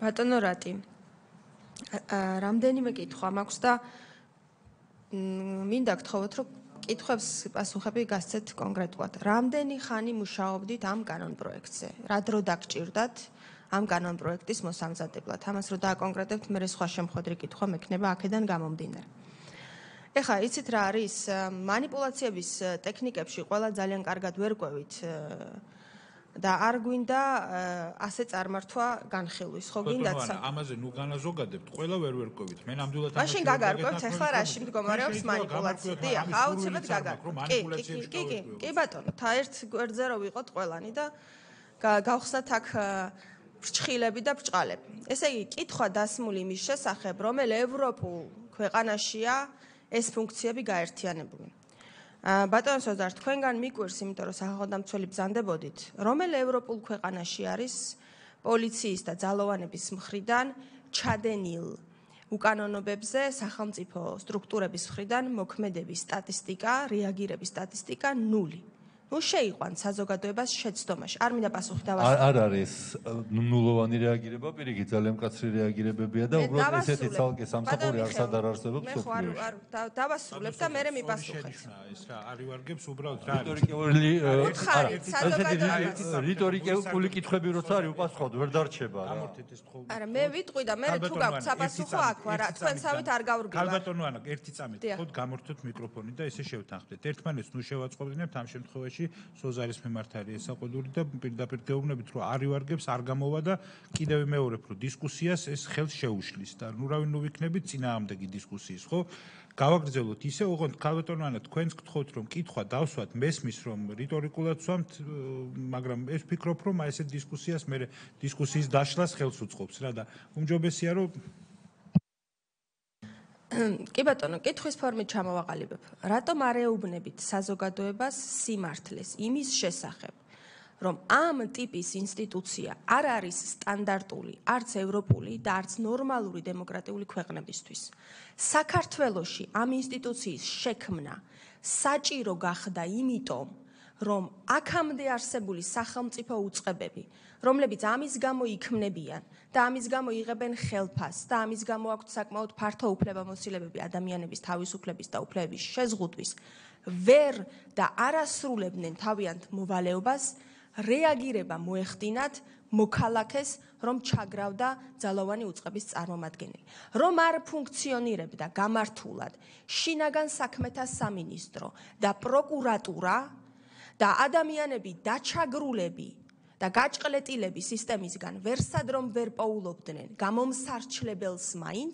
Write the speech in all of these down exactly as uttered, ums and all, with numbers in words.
ბატონო რატი. რამდენიმე კითხვა მაქვს და მინდა გთხოვოთ, რომ კითხვებს პასუხები გასცეთ კონკრეტულად. რამდენი ხანი მუშაობდით ამ კანონპროექტზე? რა დრო დაგჭირდათ ამ კანონპროექტის მოსამზადებლად? ამას რო დააკონკრეტებთ, მე სხვა შემხვედრი კითხვა მექნება აქედან გამომდინარე. ეხლა იცით რა არის, მანიპულაციების ტექნიკებში ყველა ძალიან კარგად ვერ ყვევით და არ გვინდა ასე წარმართვა განხილვის, ხო გინდათ? ამაზე ნუ განაზოგადებთ, ყველა ვერ ვერ ყვევით. მე ნამდვილად მაშინ გაგარკვევთ, ეხლა რაში მდგომარეობს მანიპულაცია? დიახ, აუცილებლად გაგარკვევთ. კი, კი, კი, კი, კი, ბატონო, თა ერთ გვერდზე რო ვიყოთ ყველანი და გავხსნათ აქ ბრჭყილები და ბრჭყალები. ესე იგი, კითხვა დასმული იმის შესახებ, რომელ ევროპულ ქვეყანაშია ეს ფუნქციები გაერთიანებული. ბატონო სოზარ, თქვენგან მიკვირს, იმიტომ რომ სახელმწიფო ბრძანდებოდით, რომელ ევროპულ ქვეყანაში არის პოლიციის და ძალოვანების მხრიდან ჩადენილ უკანონობებზე სახელმწიფო სტრუქტურების მხრიდან მოქმედების სტატისტიკა, რეაგირების სტატისტიკა ნული. ნუ შეიყვანთ საზოგადოებას შეცდომაში. არ მინდა პასუხი დავასრულო. არ არის ნულოვანი რეაგირება, პირიქით ძალიან მკაცრი რეაგირებებია და უბრალოდ ესეთი ცალკე სამსახური არც არ არსებობს მსოფლიოში. მე ხო არ დავასრულებ და მე მიპასუხეთ. ეს რა არ ივარგებს უბრალოდ რა არის? რიტორიკული არა, რიტორიკული კითხვები როცა არის უპასუხოდ ვერ დარჩება რა. არა, მე ვიტყვი და მე თუ გაქვთ საფასუხო აქ ვარ, თქვენსავით არ გავრგება. ქალბატონო ანა, ერთი წამით ხოთ გამორთოთ მიკროფონი და ესე შევთანხმდეთ. ერთმანეთს ნუ შევაწყობინებთ ამ შემთხვევაში სოზარის მიმართ არის ესაყიდური და პირდაპირ გეუბნებით, რომ არ ივარგებს, არ გამოვა და კიდევ ვიმეორებ, რომ დისკუსიას ეს ხელს შეუშლის და ნუ რავი ნუ ვიქნებით წინააღმდეგი დისკუსიის, ხო? გავაგრძელოთ ისე, ოღონდ ქალბატონო ანა, თქვენს გთხოვთ, რომ კითხვა დავსვათ, მესმის, რომ რიტორიკულად ვსვამთ, მაგრამ ეს ვფიქრობ, რომ აი ესეთ დისკუსიას მე დისკუსიის დაშლას ხელს უწყობს რა და უმჯობესია, რომ კი ბატონო, კითხვის ფორმით ჩამოვაყალიბებ. რატომ არ ეუბნებით საზოგადოებას სიმართლეს იმის შესახებ, რომ ამ ტიპის ინსტიტუცია არ არის სტანდარტული, არც ევროპული და არც ნორმალური დემოკრატიული ქვეყნებისთვის. საქართველოში ამ ინსტიტუციის შექმნა საჭირო გახდა იმიტომ, რომ აქამდე არსებული სახელმწიფო უწყებები, რომლებიც ამის გამო იქმნებიან და ამის გამო იღებენ ხელფასს და ამის გამო აქვთ საკმაოდ ფართო უფლებამოსილებები ადამიანების თავისუფლების და უფლებების შეზღუდვის, ვერ და არასრულებდნენ თავიანთ მოვალეობას, რეაგირება მოეხდინათ მოქალაქეს, რომ ჩაგრავდა ძალოვანი უწყების წარმომადგენელი. რომ არ ფუნქციონირებდა გამართულად შინაგან საქმეთა სამინისტრო და პროკურატურა და ადამიანები დაჩაგრულები და გაჭყლეტილები სისტემისგან ვერსად რომ ვერ პოულობდნენ გამომსარჩლებელს მაინც,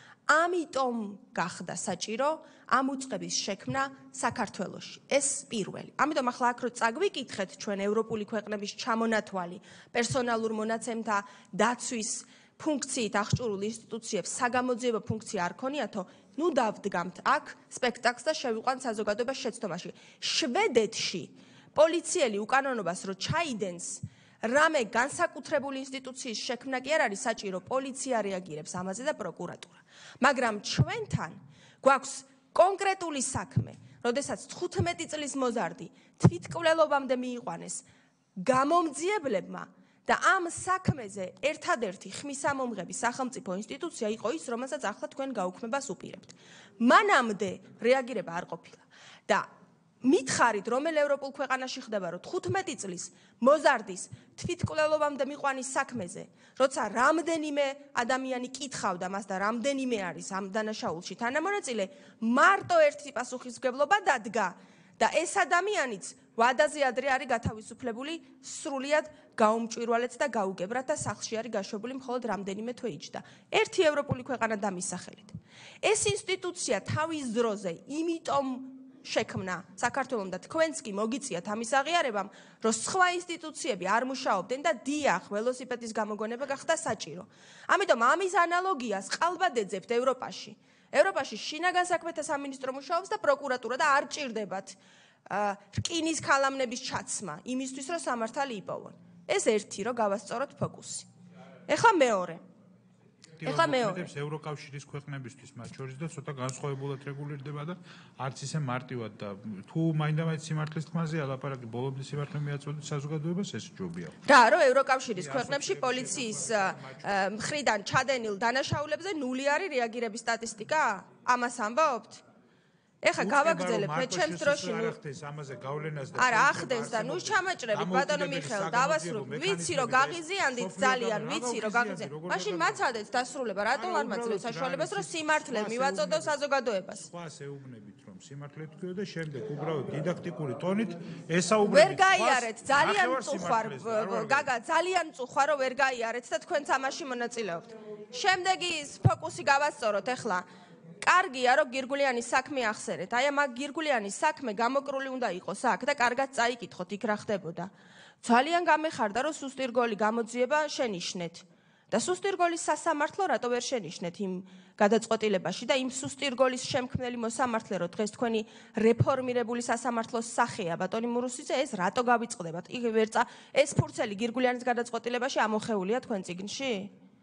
ამიტომ გახდა საჭირო ამ უწყების შექმნა საქართველოში. ეს პირველი. ამიტომ ახლა აქ რო წაგვიკითხეთ ჩვენ ევროპული ქვეყნების ჩამონათვალი პერსონალურ მონაცემთა დაცვის ფუნქციით აღჭურვილ ინსტიტუციებს საგამოძიებო ფუნქცია არ ქონიათო, ნუ დავდგამთ აქ სპექტაკლს და შევიყვანთ საზოგადოებას შეცდომაში. შვედეთში პოლიციელი უკანონობას რო ჩაიდენს, რამე განსაკუთრებული ინსტიტუციის შექმნა კი არ არის საჭირო, პოლიცია რეაგირებს ამაზე და პროკურატურა. მაგრამ ჩვენთან გვაქვს კონკრეტული საქმე, როდესაც თხუთმეტი წლის მოზარდი თვითკვლელობამდე მიიყვანეს გამომძიებლებმა და ამ საქმეზე ერთადერთი ხმისამომღები სახელმწიფო ინსტიტუცია იყო ის, რომელსაც ახლა თქვენ გაუქმებას უპირებთ. მანამდე რეაგირება არ ყოფილა და მითხარით, რომელ ევროპულ ქვეყანაში ხდება, რომ თხუთმეტი წლის მოზარდის თვითკვლელობამდე მიყვანის საქმეზე, როცა რამდენიმე ადამიანი კითხავდა მას და რამდენიმე არის ამ დანაშაულში თანამონაწილე, მარტო ერთი პასუხისმგებლობა დადგა და ეს ადამიანიც ვადაზე ადრე არის გათავისუფლებული, სრულიად გაუმჭვირვალეთ და გაუგებრად და სახლში არის გაშვებული მხოლოდ რამდენიმე თვე იჯდა. ერთი ევროპული ქვეყანა დამისახელით. ეს ინსტიტუცია თავის დროზე იმიტომ შექმნა საქართველოს და თქვენც კი მოგიწიათ ამის აღიარებამ, რომ სხვა ინსტიტუციები არ მუშაობდნენ და დიახ, ველოსიპედის გამოგონება გახდა საჭირო. ამიტომ ამის ანალოგიას ყალბად ეძებთ ევროპაში. ევროპაში შინაგან საქმეთა სამინისტრო მუშაობს და პროკურატურა და არ ჭირდებათ რკინის ქალამნების ჩაცმა იმისთვის, რომ სამართალი იპოვონ. ეს ერთი, რომ გავასწოროთ ფოკუსი. ეხლა მეორე. დირექტივა მოქმედებს ევროკავშირის ქვეყნებისთვის, მათ შორის და ცოტა განსხვავებულად რეგულირდება და არც ისე მარტივად და თუ მაინდა-მაინც სიმართლის თქმაზეა ლაპარაკი, ბოლომდე სიმართლე მიაწოდეთ საზოგადოებას, ეს ჯობია. რა, რომ ევროკავშირის ქვეყნებში პოლიციის მხრიდან ჩადენილ დანაშაულებზე ნული არის რეაგირების სტატისტიკა? ამას ამბობთ? ეხა გავაგრძელებ მე ჩემს დროში ნუ ამაზე გავლენას და არა ახდენს და ნუ ჩამაჭრებით ბატონო მიხეილ დავასრულებ ვიცი რომ გაღიზიანდით ძალიან ვიცი რომ გაღიზიანდით მაშინ მაცადეთ დასრულება რატო არ მაძლევთ საშუალებას რომ სიმართლე მივაწოდო საზოგადოებას სხვას ეუბნებით რომ სიმართლე თქვიო და შემდეგ უბრალოდ დიდაქტიკური ტონით ესაუბრებით ვერ გაიარეთ ძალიან მწუხვარ გაგა ძალიან მწუხვარ რომ ვერ გაიარეთ და თქვენც ამაში მონაწილეობთ შემდეგი ფოკუსი გავასწოროთ ეხლა კარგია რომ გირგულიანის საქმე ახსერეთ. აი ამ გირგულიანის საქმე გამოკრული უნდა იყოს აქ და კარგად წაიკითხოთ იქ რა ხდებოდა. ძალიან გამეხარდა რომ სუსტირგოლი გამოძიება შენიშნეთ. და სუსტირგოლის სასამართლო რატო ვერ შენიშნეთ იმ გადაწყვეტილებაში და იმ სუსტირგოლის შემქმნელი მოსამართლე რომ დღეს თქვენი რეფორმირებული სასამართლოს სახეა ბატონი მურუსიძე ეს რატო გავიწყდებათ? იქ ვერცა ეს ფურცელი გირგულიანის გადაწყვეტილებაში ამოხეულია თქვენ წიგნში?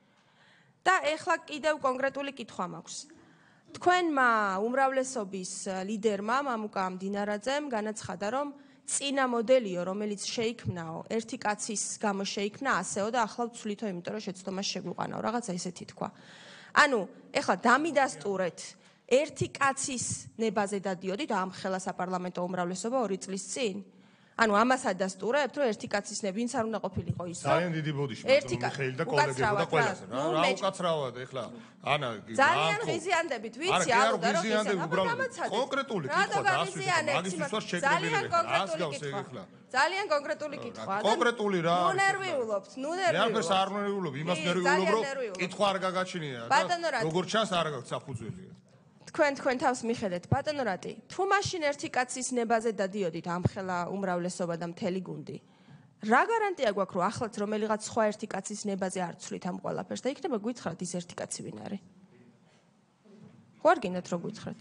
და ეხლა კიდევ კონკრეტული კითხვა მაქვს. თქვენმა უმრავლესობის ლიდერმა მამუკა მდინარაძემ განაცხადა რომ წინა მოდელიო რომელიც შეიქმნაო ერთი კაცის გამო შეიქმნა ასეო და ახლა ვცვლითო იმიტომ რომ შეცდომას შეგვიყვანაო რაღაცა ესეთი თქვა. ანუ ეხლა დამიდასტურეთ ერთი კაცის ნებაზე დადიოდით ამ ხელა საპარლამენტო უმრავლესობა ორი წლის წინ. ანუ ამას ადასტურებთ რომ ერთი კაცის ნები ვინც არ უნდა ყოფილიყო ის რომ ძალიან დიდი ბოდიში მიხეილ და კოლეგები და ყველას რა რა უკაცრავად ეხლა ანა ძალიან ღიზიანდებით ვიცი არა და რომ კონკრეტული კითხვა დაასვით მაგისთვის ვარ შეკრებილი ეხლა ძალიან კონკრეტული კითხვა კონკრეტული რა ნუ ნერვიულობთ ნუ ნერვიულობთ მე არ ნერვიულობ იმას ნერვიულობ რომ კითხვა არ გაგაჩნია და როგორ ჩანს არ გაქვს საფუძველი თქვენ თქვენ თავს მიხედეთ ბატონო რატი თუ მაშინ ერთი კაცის ნებაზე დადიოდით ამ ხელა უმრავლესობა და მთელი გუნდი რა გარანტია გვაქვს რომ ახლაც რომელიღაც სხვა ერთი კაცის ნებაზე არ ცვლით ამ ყველაფერს და იქნება გვითხრათ ის ერთი კაცი ვინ არის ხო არ გინდათ რომ გვითხრათ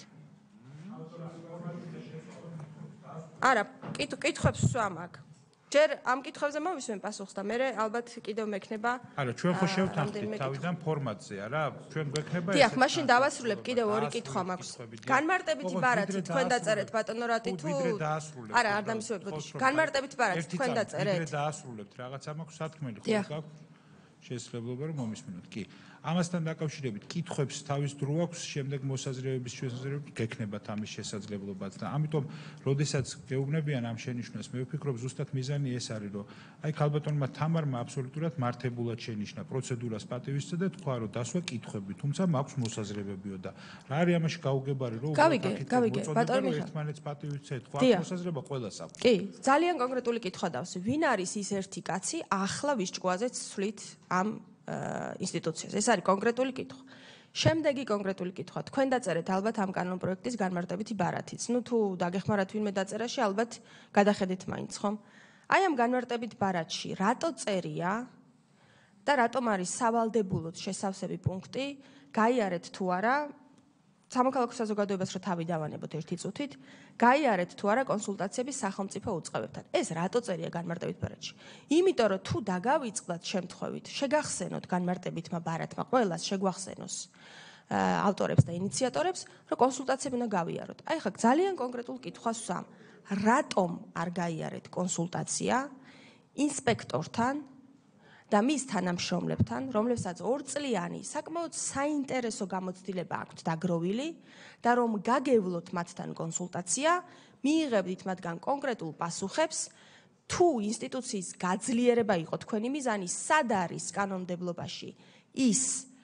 არა კითხვებს ვსვამ აქ ჯერ ამ კითხვებზე მოვისმენ პასუხს და მე ალბათ კიდევ მექნება არა ჩვენ ხო შევთანხმდით თავიდან ფორმატზე არა ჩვენ გვექნება ეს დიახ მაშინ დავასრულებ კიდევ ორი კითხვა მაქვს განმარტებითი ბარათი თქვენ დაწერეთ ბატონო რატი თუ არა არ დამისვებოდი განმარტებითი ბარათი თქვენ დაწერეთ ვიდრე დაასრულებთ რაღაცა მაქვს სათქმელი ხო გაქვს შესაძლებლობა რომ მომისმინოთ კი ამასთან დაკავშირებით კითხვებს თავის დრო აქვს შემდეგ მოსაზრებების შესაძლებლობით გექნებათ ამის შესაძლებლობაც და ამიტომ როდესაც გეუბნებიან ამ შენიშვნას მე ვფიქრობ ზუსტად მიზანი ეს არის რომ აი ქალბატონმა თამარმა აბსოლუტურად მართებულად შენიშნა პროცედურას პატივისცემა და თქვა რომ დასვა კითხვები თუმცა მაქვს მოსაზრებებიო და რა არის ამაში გაუგებარი რომ გავიგე გავიგე ბატონო ერთმანეთს პატივისცეთ თქვა მოსაზრება ყველას აქვს კი ძალიან კონკრეტული კითხვა დავსვი ვინ არის ის ერთი კაცი ახლა ვის ჭკუაზეც ცვლით ამ ინსტიტუციას. ეს არის კონკრეტული კითხვა. შემდეგი კონკრეტული კითხვა. თქვენ დაწერეთ ალბათ ამ კანონ პროექტის განმარტებითი ბარათიც. ნუ თუ დაგეხმარათ ვინმე დაწერაში, ალბათ გადახედეთ მაინც, ხომ? აი ამ განმარტებით ბარათში რატო წერია და რატომ არის სავალდებულოდ შესავსები პუნქტი, გაიარეთ თუ არა სამოქალაქო საზოგადოებას რო თავი დავანებოთ ერთი წუთით, გაიარეთ თუ არა კონსულტაციების სახელმწიფო უწყებებთან. ეს რატო წერია განმარტებით ბარათში? იმიტომ რომ თუ დაგავიწყდათ შემთხვევით, შეგახსენოთ განმარტებითმა ბარათმა ყველას შეგვახსენოს ავტორებს და ინიციატორებს, რომ კონსულტაციები უნდა გავიაროთ. აი ხა ძალიან კონკრეტულ კითხვას ვსვამ. რატომ არ გაიარეთ კონსულტაცია ინსპექტორთან და მის თანამშრომლებთან, რომლებსაც ორწლიანი საკმაოდ საინტერესო გამოცდილება აქვთ დაგროვილი და რომ გაგევლოთ მათთან კონსულტაცია, მიიღებდით მათგან კონკრეტულ პასუხებს, თუ ინსტიტუციის გაძლიერება იყო თქვენი მიზანი, სად არის კანონმდებლობაში ის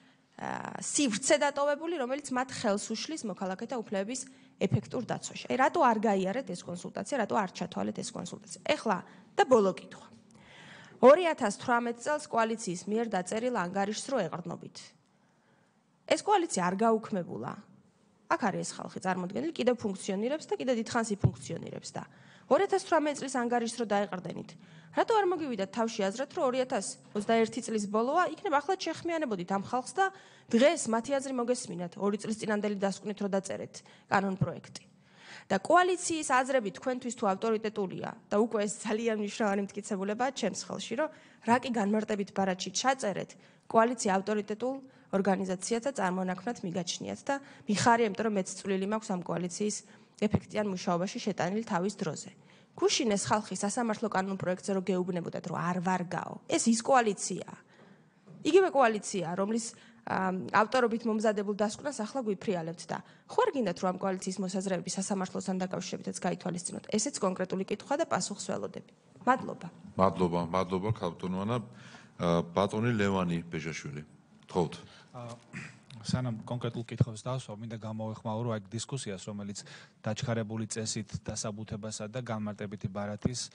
სივრცე დატოვებული, რომელიც მათ ხელს უშლის მოქალაქეთა უფლებების ეფექტურ დაცვაში. აი რატო არ გაიარეთ ეს კონსულტაცია, რატო არ ჩათვალეთ ეს კონსულტაცია? ეხლა და ბოლო კითხვა. ორი ათას თვრამეტ წელს კოალიციის მიერ დაწერილ ანგარიშს რო ეყრდნობით. ეს კოალიცია არ გაუქმებულა. აქ არის ეს ხალხი წარმოდგენილი, კიდევ ფუნქციონირებს და კიდევ დიდხანს იფუნქციონირებს და ორი ათას თვრამეტ წლის ანგარიშს რო დაეყრდენით. რატო არ მოგივიდათ თავში აზრად, რომ ორი ათას ოცდაერთი წლის ბოლოა, იქნებ ახლად შეხმიანებოდით ამ ხალხს და დღეს მათი აზრი მოგესმინათ, ორი წლის წინანდელი დასკვნით რო დაწერეთ კანონ პროექტი. და კოალიციის აზრები თქვენთვის თუ ავტორიტეტულია და უკვე ეს ძალიან მნიშვნელოვანი მტკიცებულებაა ჩემს ხელში, რომ რა კი განმარტებით ბარათში ჩაწერეთ, კოალიცია ავტორიტეტულ ორგანიზაციათა წარმონაქმნად მიგაჩნიათ და მიხარია, იმიტომ რომ მეც წვლილი მაქვს ამ კოალიციის ეფექტიან მუშაობაში შეტანილი თავის დროზე. გუშინეს ხალხი სასამართლო კანონ პროექტზე რო გეუბნებოდათ, რომ არ ვარ გაო. ეს ის კოალიციაა. იგივე კოალიციაა, რომლის ავტორობით მომზადებულ დასკვნას ახლა გვიფრიალებთ და ხო არ გინდათ რომ ამ კოალიციის მოსაზრებები სასამართლოსთან დაკავშირებითაც გაითვალისწინოთ. ესეც კონკრეტული კითხვა და პასუხს ველოდები. მადლობა. მადლობა, მადლობა ქალბატონოვანა. ბატონი ლევანი ბეჟაშვილი. თხოვთ. სანამ კონკრეტულ კითხვებს დავსვა, მინდა გამოვეხმაურო აი დისკუსიას, რომელიც დაჩქარებული წესით დასაბუთებასა და განმარტებითი ბარათის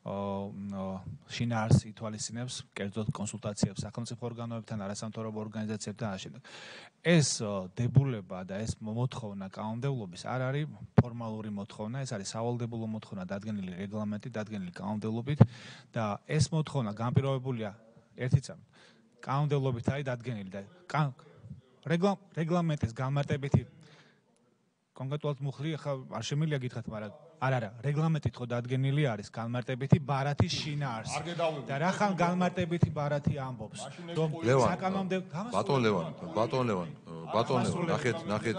შინაარსს ითვალისწინებს, კერძოდ კონსულტაციებს სახელმწიფო ორგანოებთან, არასამთავრობო ორგანიზაციებთან და ამავდროულად. ეს დებულება და ეს მოთხოვნა კანონმდებლობის არ არის ფორმალური მოთხოვნა, ეს არის სავალდებულო მოთხოვნა დადგენილი რეგლამენტით, დადგენილი კანონმდებლობით და ეს მოთხოვნა განპირობებულია ერთი წამით. კანონმდებლობით არის დადგენილი და რეგლამენტის განმარტებითი კონკრეტულად მუხლი ახლა არ შემიძლია გითხრათ, მაგრამ არ არა, რეგლამენტით ხო დადგენილი არის განმარტებითი ბარათის შინაარსი. და რახან განმარტებითი ბარათი ამბობს, რომ საკანონმდებლო ბატონ ლევან, ბატონ ლევან, ბატონ ლევან, ნახეთ, ნახეთ.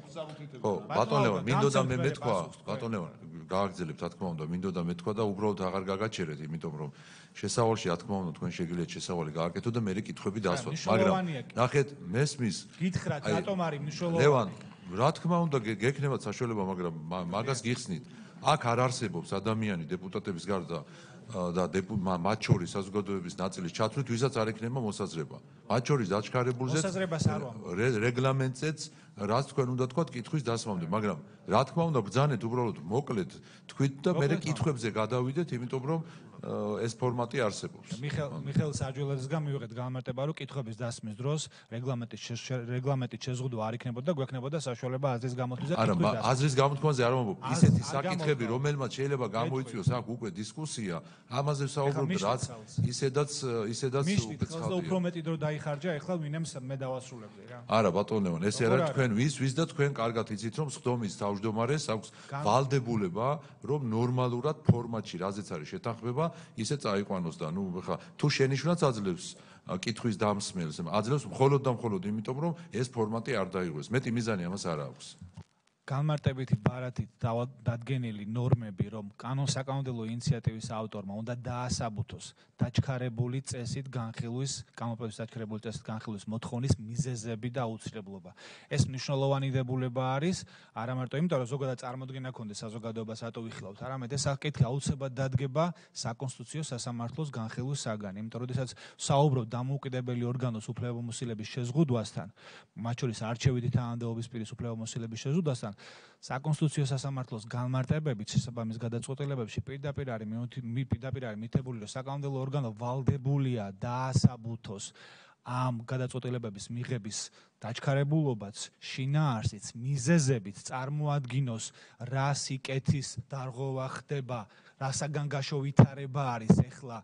ხო, ბატონ ლევან, მინდოდა მე მეთქვა, ბატონ ლევან, გააგრძელებთ, რა თქმა უნდა, მინდოდა მეთქვა და უბრალოდ აღარ გაგაჩერეთ, იმიტომ რომ შესავალში, რა თქმა უნდა, თქვენ შეგიძლიათ შესავალი გააკეთოთ და მე კითხვები დასვათ, მაგრამ ნახეთ, მესმის. გითხრათ, რატომ არის მნიშვნელოვანი? ლევან, რა თქმა უნდა, გექნებათ საშუალება, მაგრამ მაგას გიხსნით. აქ არ არსებობს ადამიანი დეპუტატების გარდა და მათ შორის საზოგადოების ნაწილის ჩათვლით, ვისაც არ ექნება მოსაზრება. მათ შორის დაჩქარებულზეც რეგლამენტზეც, რაც თქვენ უნდა თქვათ კითხვის დასმამდე, მაგრამ რა თქმა უნდა, ბრძანეთ უბრალოდ მოკლედ თქვით და მე კითხვებზე გადავიდეთ, იმიტომ რომ ეს ფორმატი არსებობს. მიხეილ საჯველაძესგან მივიღეთ განმარტება, რომ კითხვების დასმის დროს რეგლამენტის რეგლამენტის შეზღუდვა არ იქნებოდა და გვექნებოდა საშუალება აზრის გამოთვლაზე. არა, აზრის გამოთქმაზე არ ვამბობ. ისეთი საკითხები, რომელმაც შეიძლება გამოიწვიოს აქ უკვე დისკუსია, ამაზე ვსაუბრობთ, რაც ისედაც ისედაც უკეცავდია. უფრო მეტი დრო დაიხარჯა, ეხლა ვინემს მე დავასრულებდი რა. არა, ბატონ ლევან, ეს არ არის თქვენ ვის ვის და თქვენ კარგად იცით, რომ სხდომის თავმჯდომარეს აქვს ვალდებულება, რომ ნორმალურად ფორმატში, რაზეც არის შეთანხმება, ისე წაიყვანოს და ნუ ხა თუ შენიშვნაც აძლევს კითხვის დამსმელს, აძლევს მხოლოდ და მხოლოდ იმიტომ, რომ ეს ფორმატი არ დაიღოს. მეტი მიზანი ამას არ აქვს. განმარტებითი ბარათით დადგენილი ნორმები, რომ კანონსაკანონმდებლო ინიციატივის ავტორმა უნდა დაასაბუთოს დაჩქარებული წესით განხილვის, კანონმდებლობის დაჩქარებული წესით განხილვის მოთხოვნის მიზეზები და აუცილებლობა. ეს მნიშვნელოვანი დებულება არის, არა მარტო იმიტომ, რომ ზოგადად წარმოდგენა ქონდეს საზოგადოებას რატო ვიხილავთ, არამედ ეს საკითხი აუცილებლად დადგება საკონსტიტუციო სასამართლოს განხილვის საგანი. იმიტომ, როდესაც საუბრობთ დამოუკიდებელი ორგანოს უფლებამოსილების შეზღუდვასთან, მათ შორის არჩევითი თანამდებობის პირის უფლებამოსილების შეზღუდვასთან, საკონსტიტუციო სასამართლოს განმარტებებით შესაბამის გადაწყვეტილებებში პირდაპირ არის პირდაპირ არის მითებული, რომ საკანონმდებლო ორგანო ვალდებულია დაასაბუთოს ამ გადაწყვეტილებების მიღების დაჩქარებულობაც, შინაარსიც, მიზეზებით წარმოადგინოს, რა სიკეთის დარღვევა ხდება, რასაგან გაშო ვითარება არის ეხლა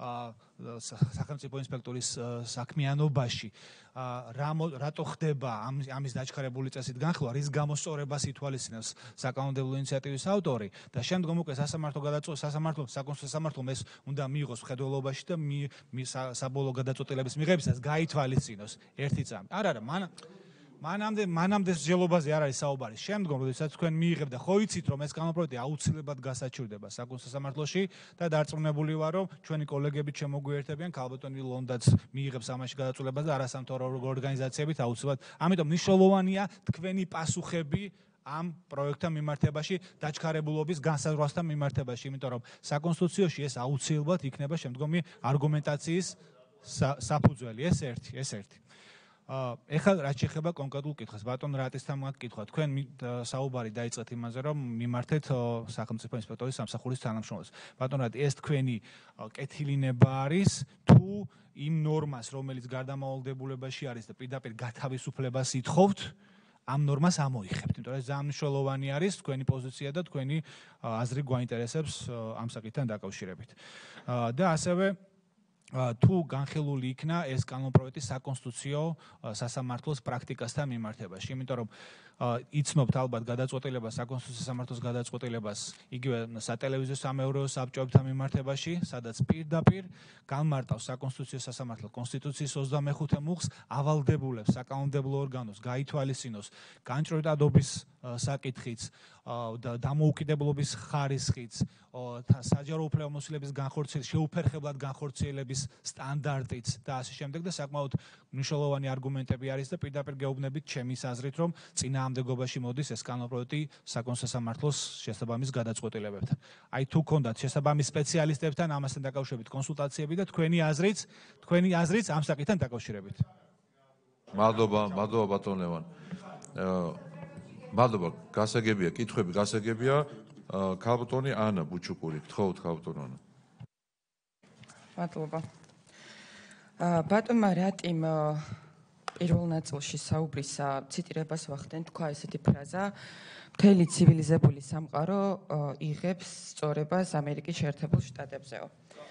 სახელმწიფო ინსპექტორის საქმიანობაში, რატო ხდება ამის დაჩქარებული წესით განხილვა, რის გამოსწორებას ითვალისწინებს საკანონმდებლო ინიციატივის ავტორი და შემდგომ უკვე სასამართლო გადაწყვეტილებას სასამართლო საკონსტიტუციო სასამართლომ ეს უნდა მიიღოს მხედველობაში და საბოლოო გადაწყვეტილების მიღებისას გაითვალისწინოს ერთი წამი. არა, არა, მან მანამდე მანამდე მსჯელობაზე არ არის საუბარი. შემდგომ, როდესაც თქვენ მიიღებთ და ხო იცით, რომ ეს კანონპროექტი აუცილებლად გასაჩივრდება საკონსტიტუციო სასამართლოში და დარწმუნებული ვარ, რომ ჩვენი კოლეგები შემოგვიერთებიან, ქალბატონი ლონდაც მიიღებს ამაში გადაწყვეტილებას და არასამთავრობო ორგანიზაციებით აუცილებლად. ამიტომ მნიშვნელოვანია თქვენი პასუხები ამ პროექტთან მიმართებაში, დაჩქარებულობის განსაზღვრასთან მიმართებაში, იმიტომ რომ საკონსტიტუციაში ეს აუცილებლად იქნება შემდგომი არგუმენტაციის საფუძველი. ეს ერთი, ეს ერთი. ეხლა რაც შეეხება კონკრეტულ კითხვას, ბატონ რატისთან მოგკითხვა, თქვენ საუბარი დაიწყეთ იმაზე, რომ მიმართეთ სახელმწიფო ინსპექტორის სამსახურის თანამშრომლებს. ბატონ რატი, ეს თქვენი კეთილინება არის თუ იმ ნორმას, რომელიც გარდამავალდებულებაში არის და პირდაპირ გათავისუფლებას ითხოვთ, ამ ნორმას ამოიხებთ, იმიტომ რომ ძალიან მნიშვნელოვანი არის თქვენი პოზიცია და თქვენი აზრი გვაინტერესებს ამ საკითხთან დაკავშირებით. და ასევე თუ განხილული იქნა ეს კანონპროექტი საკონსტიტუციო სასამართლოს პრაქტიკასთან მიმართებაში, იმიტომ რომ იცნობთ ალბათ გადაწყვეტილებას საკონსტიტუციო სასამართლოს გადაწყვეტილებას იგივე სატელევიზიო სამეურვეო საბჭოებთან მიმართებაში, სადაც პირდაპირ განმარტავს საკონსტიტუციო სასამართლო კონსტიტუციის ოცდამეხუთე მუხლს ავალდებულებს საკანონმდებლო ორგანოს გაითვალისწინოს განჭვრეტადობის საკითხიც და დამოუკიდებლობის ხარისხიც, საჯარო უფლებამოსილების განხორციელების, შეუფერხებლად განხორციელების სტანდარტიც და ასე შემდეგ და საკმაოდ მნიშვნელოვანი არგუმენტები არის და პირდაპირ გეუბნებით ჩემის აზრით, რომ წინააღმდეგობაში მოდის ეს კანონპროექტი საკონსტიტუციო სასამართლოს შესაბამის გადაწყვეტილებებთან. აი თუ გქონდათ შესაბამის სპეციალისტებთან ამასთან დაკავშირებით კონსულტაციები და თქვენი აზრიც, თქვენი აზრიც ამ საკითხთან დაკავშირებით. მადლობა, მადლობა ბატონ ლევან. მადლობა, გასაგებია, კითხვები გასაგებია. ქალბატონი ანა ბუჩუკური, გთხოვთ ქალბატონ ანა. მადლობა. ბატონმა რატიმ პირველ ნაწილში საუბრისა ციტირებას ვახდენ, თქვა ესეთი ფრაზა: მთელი ცივილიზებული სამყარო იღებს სწორებას ამერიკის შეერთებულ შტატებზეო.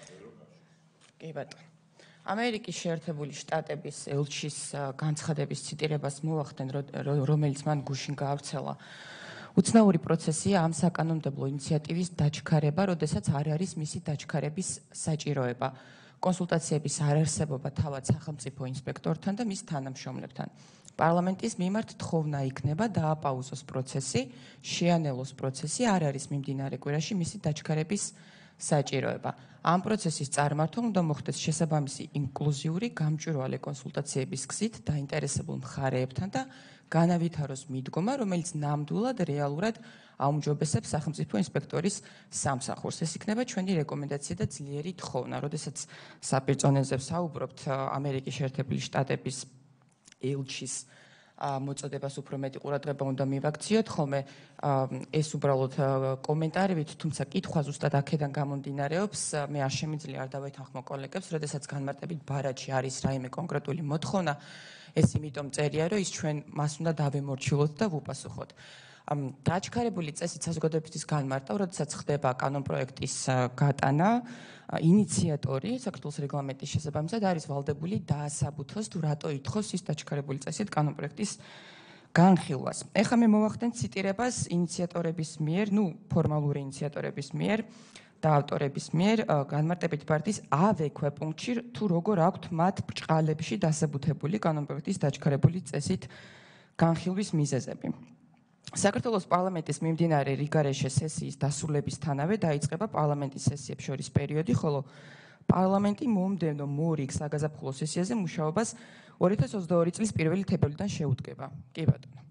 კი ბატონო. ამერიკის შეერთებული შტატების ელჩის განცხადების ციტირებას მოვახდენ, რომელიც მან გუშინ გაავრცელა. უცნაური პროცესია ამ საკანონმდებლო ინიციატივის დაჩქარება, როდესაც არ არის მისი დაჩქარების საჭიროება. კონსულტაციების არარსებობა თავად სახელმწიფო ინსპექტორთან და მის თანამშრომლებთან. პარლამენტის მიმართ თხოვნა იქნება დააპაუზოს პროცესი, შეანელოს პროცესი, არ არის მიმდინარე კვირაში მისი დაჩქარების საჭიროება. ამ პროცესის წარმართვა უნდა მოხდეს შესაბამისი ინკლუზიური გამჭვირვალე კონსულტაციების გზით დაინტერესებულ მხარეებთან და განავითაროს მიდგომა, რომელიც ნამდვილად რეალურად აუმჯობესებს სახელმწიფო ინსპექტორის სამსახურს. ეს იქნება ჩვენი რეკომენდაცია და ძლიერი თხოვნა. როდესაც საპირწონეზე ვსაუბრობთ ამერიკის შეერთებული შტატების ელჩის მოწოდებას უფრო მეტი ყურადღება უნდა მივაქციოთ, ხოლმე ეს უბრალოდ კომენტარივით, თუმცა კითხვა ზუსტად აქედან გამომდინარეობს, მე არ შემიძლია არ დავეთანხმო კოლეგებს, როდესაც განმარტებით ბარათში არის რაიმე კონკრეტული მოთხოვნა, ეს იმიტომ წერია, რომ ის ჩვენ მას უნდა დავემორჩილოთ და ვუპასუხოთ. დაჩქარებული წესით საზოგადოებისთვის განმარტავ, როდესაც ხდება კანონპროექტის გატანა, ინიციატორი საქართველოს რეგლამენტის შესაბამისად არის ვალდებული დაასაბუთოს თუ რატო ითხოვს ის დაჩქარებული წესით კანონპროექტის განხილვას. ეხლა მე მოვახდენ ციტირებას ინიციატორების მიერ, ნუ ფორმალური ინიციატორების მიერ და ავტორების მიერ განმარტებით პარტიის ავე ქვეპუნქტში თუ როგორ აქვთ მათ ბრჭყალებში დასაბუთებული კანონპროექტის დაჩქარებული წესით განხილვის მიზეზები. საქართველოს პარლამენტის მიმდინარე რიგარეშე სესიის დასრულებისთანავე დაიწყება პარლამენტის სესიებს შორის პერიოდი, ხოლო პარლამენტი მომდევნო მორიგ საგაზაფხულო სესიაზე მუშაობას ორი ათას ოცდაორი წლის პირველი თებერვლიდან შეუდგება. კი ბატონო.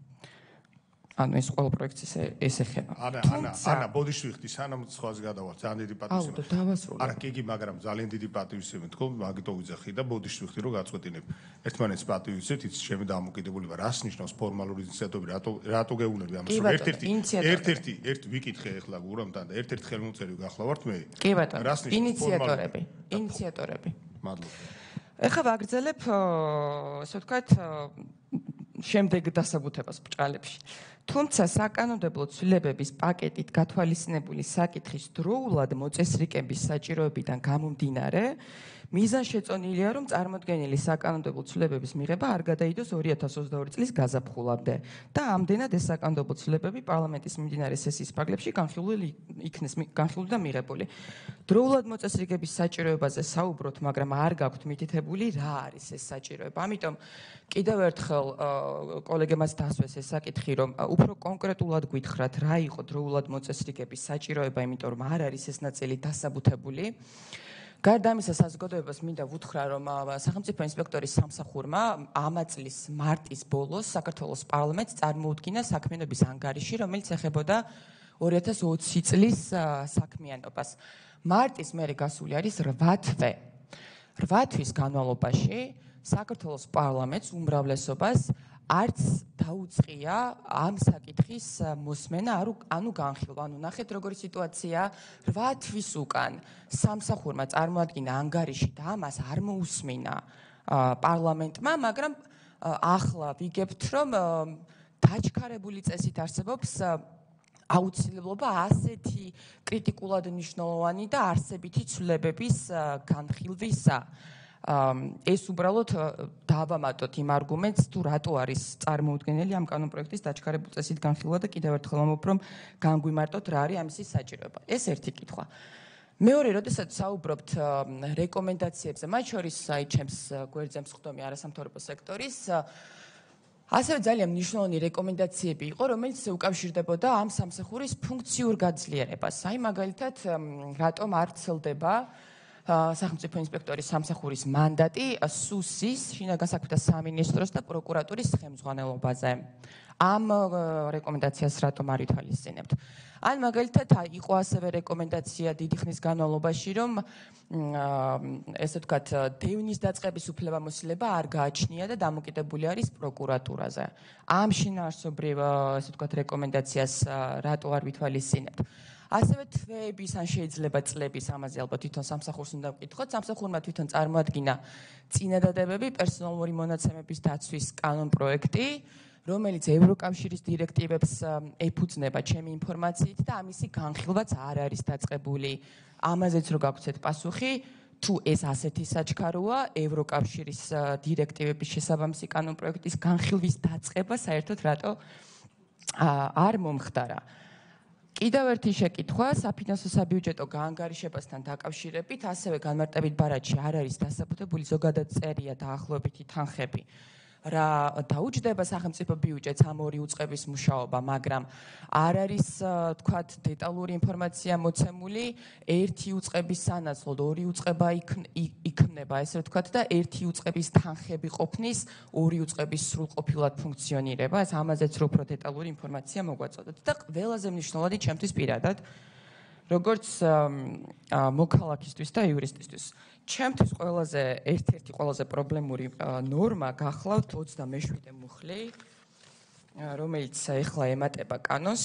ანუ ეს ყველა პროექტს ეს ეხება. ანა, ანა, ანა, ბოდიშვიხტი, სანამ სხვაზე გადავარ, ძალიან დიდი პატივისცემა. აუ, დავასრულე. არა, კი, მაგრამ ძალიან დიდი პატივისცემა თქო, მაგითო ვიძახი და ბოდიშვიხტი რო გაწყვეტინებ. ერთმანეთს პატივისცემთ, იცი, ჩემი დამოკიდებულება, რას ნიშნავს ფორმალური ინიციატივები, რატო რატო გეუბნები ამას, რომ ერთ-ერთი ერთ-ერთი ერთ ვიკითხე ახლა გურამთან და ერთ-ერთი ხელმომწერი გახლავართ მე. კი ბატონო, ინიციატორები, ინიციატორები. მადლობა. ეხლა ვაგრძელებ, ასე ვთქვათ, შემდეგ დასაბუთებას ბრჭყალებში. თუმცა საკანონმდებლო ცვლილებების პაკეტით გათვალისწინებული საკითხის დროულად მოწესრიგების საჭიროებიდან გამომდინარე, მიზანშეწონილია, რომ წარმოდგენილი საკანონმდებლო ცვლილებების მიღება არ გადაიდოს ორი ათას ოცდაორი წლის გაზაფხულამდე და ამდენად ეს საკანონმდებლო ცვლილებები პარლამენტის მიმდინარე სესიის ფარგლებში განხილული იქნეს განხილული და მიღებული. დროულად მოწესრიგების საჭიროებაზე საუბრობთ, მაგრამ არ გაქვთ მითითებული რა არის ეს საჭიროება. ამიტომ კიდევ ერთხელ კოლეგებმაც დასვეს ეს საკითხი, რომ უფრო კონკრეტულად გვითხრათ, რა იყო დროულად მოწესრიგების საჭიროება, იმიტომ რომ არ არის ეს ნაწილი დასაბუთებული. გარდა ამისა, საზოგადოებას მინდა ვუთხრა, რომ სახელმწიფო ინსპექტორის სამსახურმა ამა წლის მარტის ბოლოს საქართველოს პარლამენტს წარმოუდგინა საქმიანობის ანგარიში, რომელიც ეხებოდა ორი ათას ოცი წლის საქმიანობას. მარტის მერე გასული არის რვა თვე. რვა თვის განმავლობაში საქართველოს პარლამენტს უმრავლესობას არც დაუწყია ამ საკითხის მოსმენა, ანუ განხილვა. ანუ ნახეთ როგორი სიტუაცია, რვა თვის უკან სამსახურმა წარმოადგინა ანგარიში და ამას არ მოусმინა პარლამენტმა, მაგრამ ახლა ვიგებთ, რომ დაჩქარებული წესით არსებობს აუცილებლობა ასეთი კრიტიკულად მნიშვნელოვანი და არსებითი ცვლილებების განხილვისა. ეს უბრალოდ დავამატოთ იმ არგუმენტს, თუ რატო არის წარმოუდგენელი ამ კანონპროექტის დაჩქარებულ წესით განხილვა და კიდევ ერთხელ ვამბობ, რომ განგვიმარტოთ რა არის ამისი საჭიროება. ეს ერთი კითხვა. მეორე, როდესაც საუბრობთ რეკომენდაციებზე, მათ შორის აი ჩემს გვერდზე მსხვდომი არასამთავრობო სექტორის, ასევე ძალიან მნიშვნელოვანი რეკომენდაციები იყო, რომელიც უკავშირდებოდა ამ სამსახურის ფუნქციურ გაძლიერებას. აი მაგალითად, რატომ არ ვრცელდება სახელმწიფო ინსპექტორის სამსახურის მანდატი სუსის, შინაგან საქმეთა სამინისტროს და პროკურატურის ხელმძღვანელობაზე. ამ რეკომენდაციას რატომ არ ითვალისწინებთ? ან მაგალითად იყო ასევე რეკომენდაცია დიდი ხნის განმავლობაში, რომ ესე ვთქვათ, დევნის დაწყების უფლებამოსილება არ გააჩნია და დამოკიდებული არის პროკურატურაზე. ამ შინაარსობრივ ესე ვთქვათ რეკომენდაციას რატო არ ვითვალისწინებთ? ასევე თვეების ან შეიძლება წლების, ამაზე ალბათ თვითონ სამსახურს უნდა ვკითხოთ. სამსახურმა თვითონ წარმოადგინა წინადადებები პერსონალური მონაცემების დაცვის კანონპროექტი, რომელიც ევროკავშირის დირექტივებს ეფუძნება ჩემი ინფორმაციით და ამისი განხილვაც არ არის დაწყებული. ამაზეც რო გაგვცეთ პასუხი, თუ ეს ასეთი საჩქაროა, ევროკავშირის დირექტივების შესაბამისი კანონპროექტის განხილვის დაწყება საერთოდ რატო არ მომხდარა. კიდევ ერთი შეკითხვა საფინანსო საბიუჯეტო გაანგარიშებასთან დაკავშირებით, ასევე განმარტებით ბარათში არ არის დასაბუთებული ზოგადად წერია დაახლოებითი თანხები. რა დაუჯდება სახელმწიფო ბიუჯეტს ამ ორი უწყების მუშაობა, მაგრამ არ არის თქვათ დეტალური ინფორმაცია მოცემული ერთი უწყების სანაცვლოდ ორი უწყება იქნება, ესე ვთქვათ და ერთი უწყების თანხები ყოფნის ორი უწყების სრულყოფილად ფუნქციონირება, ეს ამაზეც უფრო დეტალური ინფორმაცია მოგვაწოდოთ და ყველაზე მნიშვნელოვანი ჩემთვის პირადად როგორც მოქალაქისთვის და იურისტისთვის. ჩემთვის ყველაზე ერთ-ერთი ყველაზე პრობლემური ნორმა გახლავთ ოცდამეშვიდე მუხლი, რომელიც ეხლა ემატება კანონს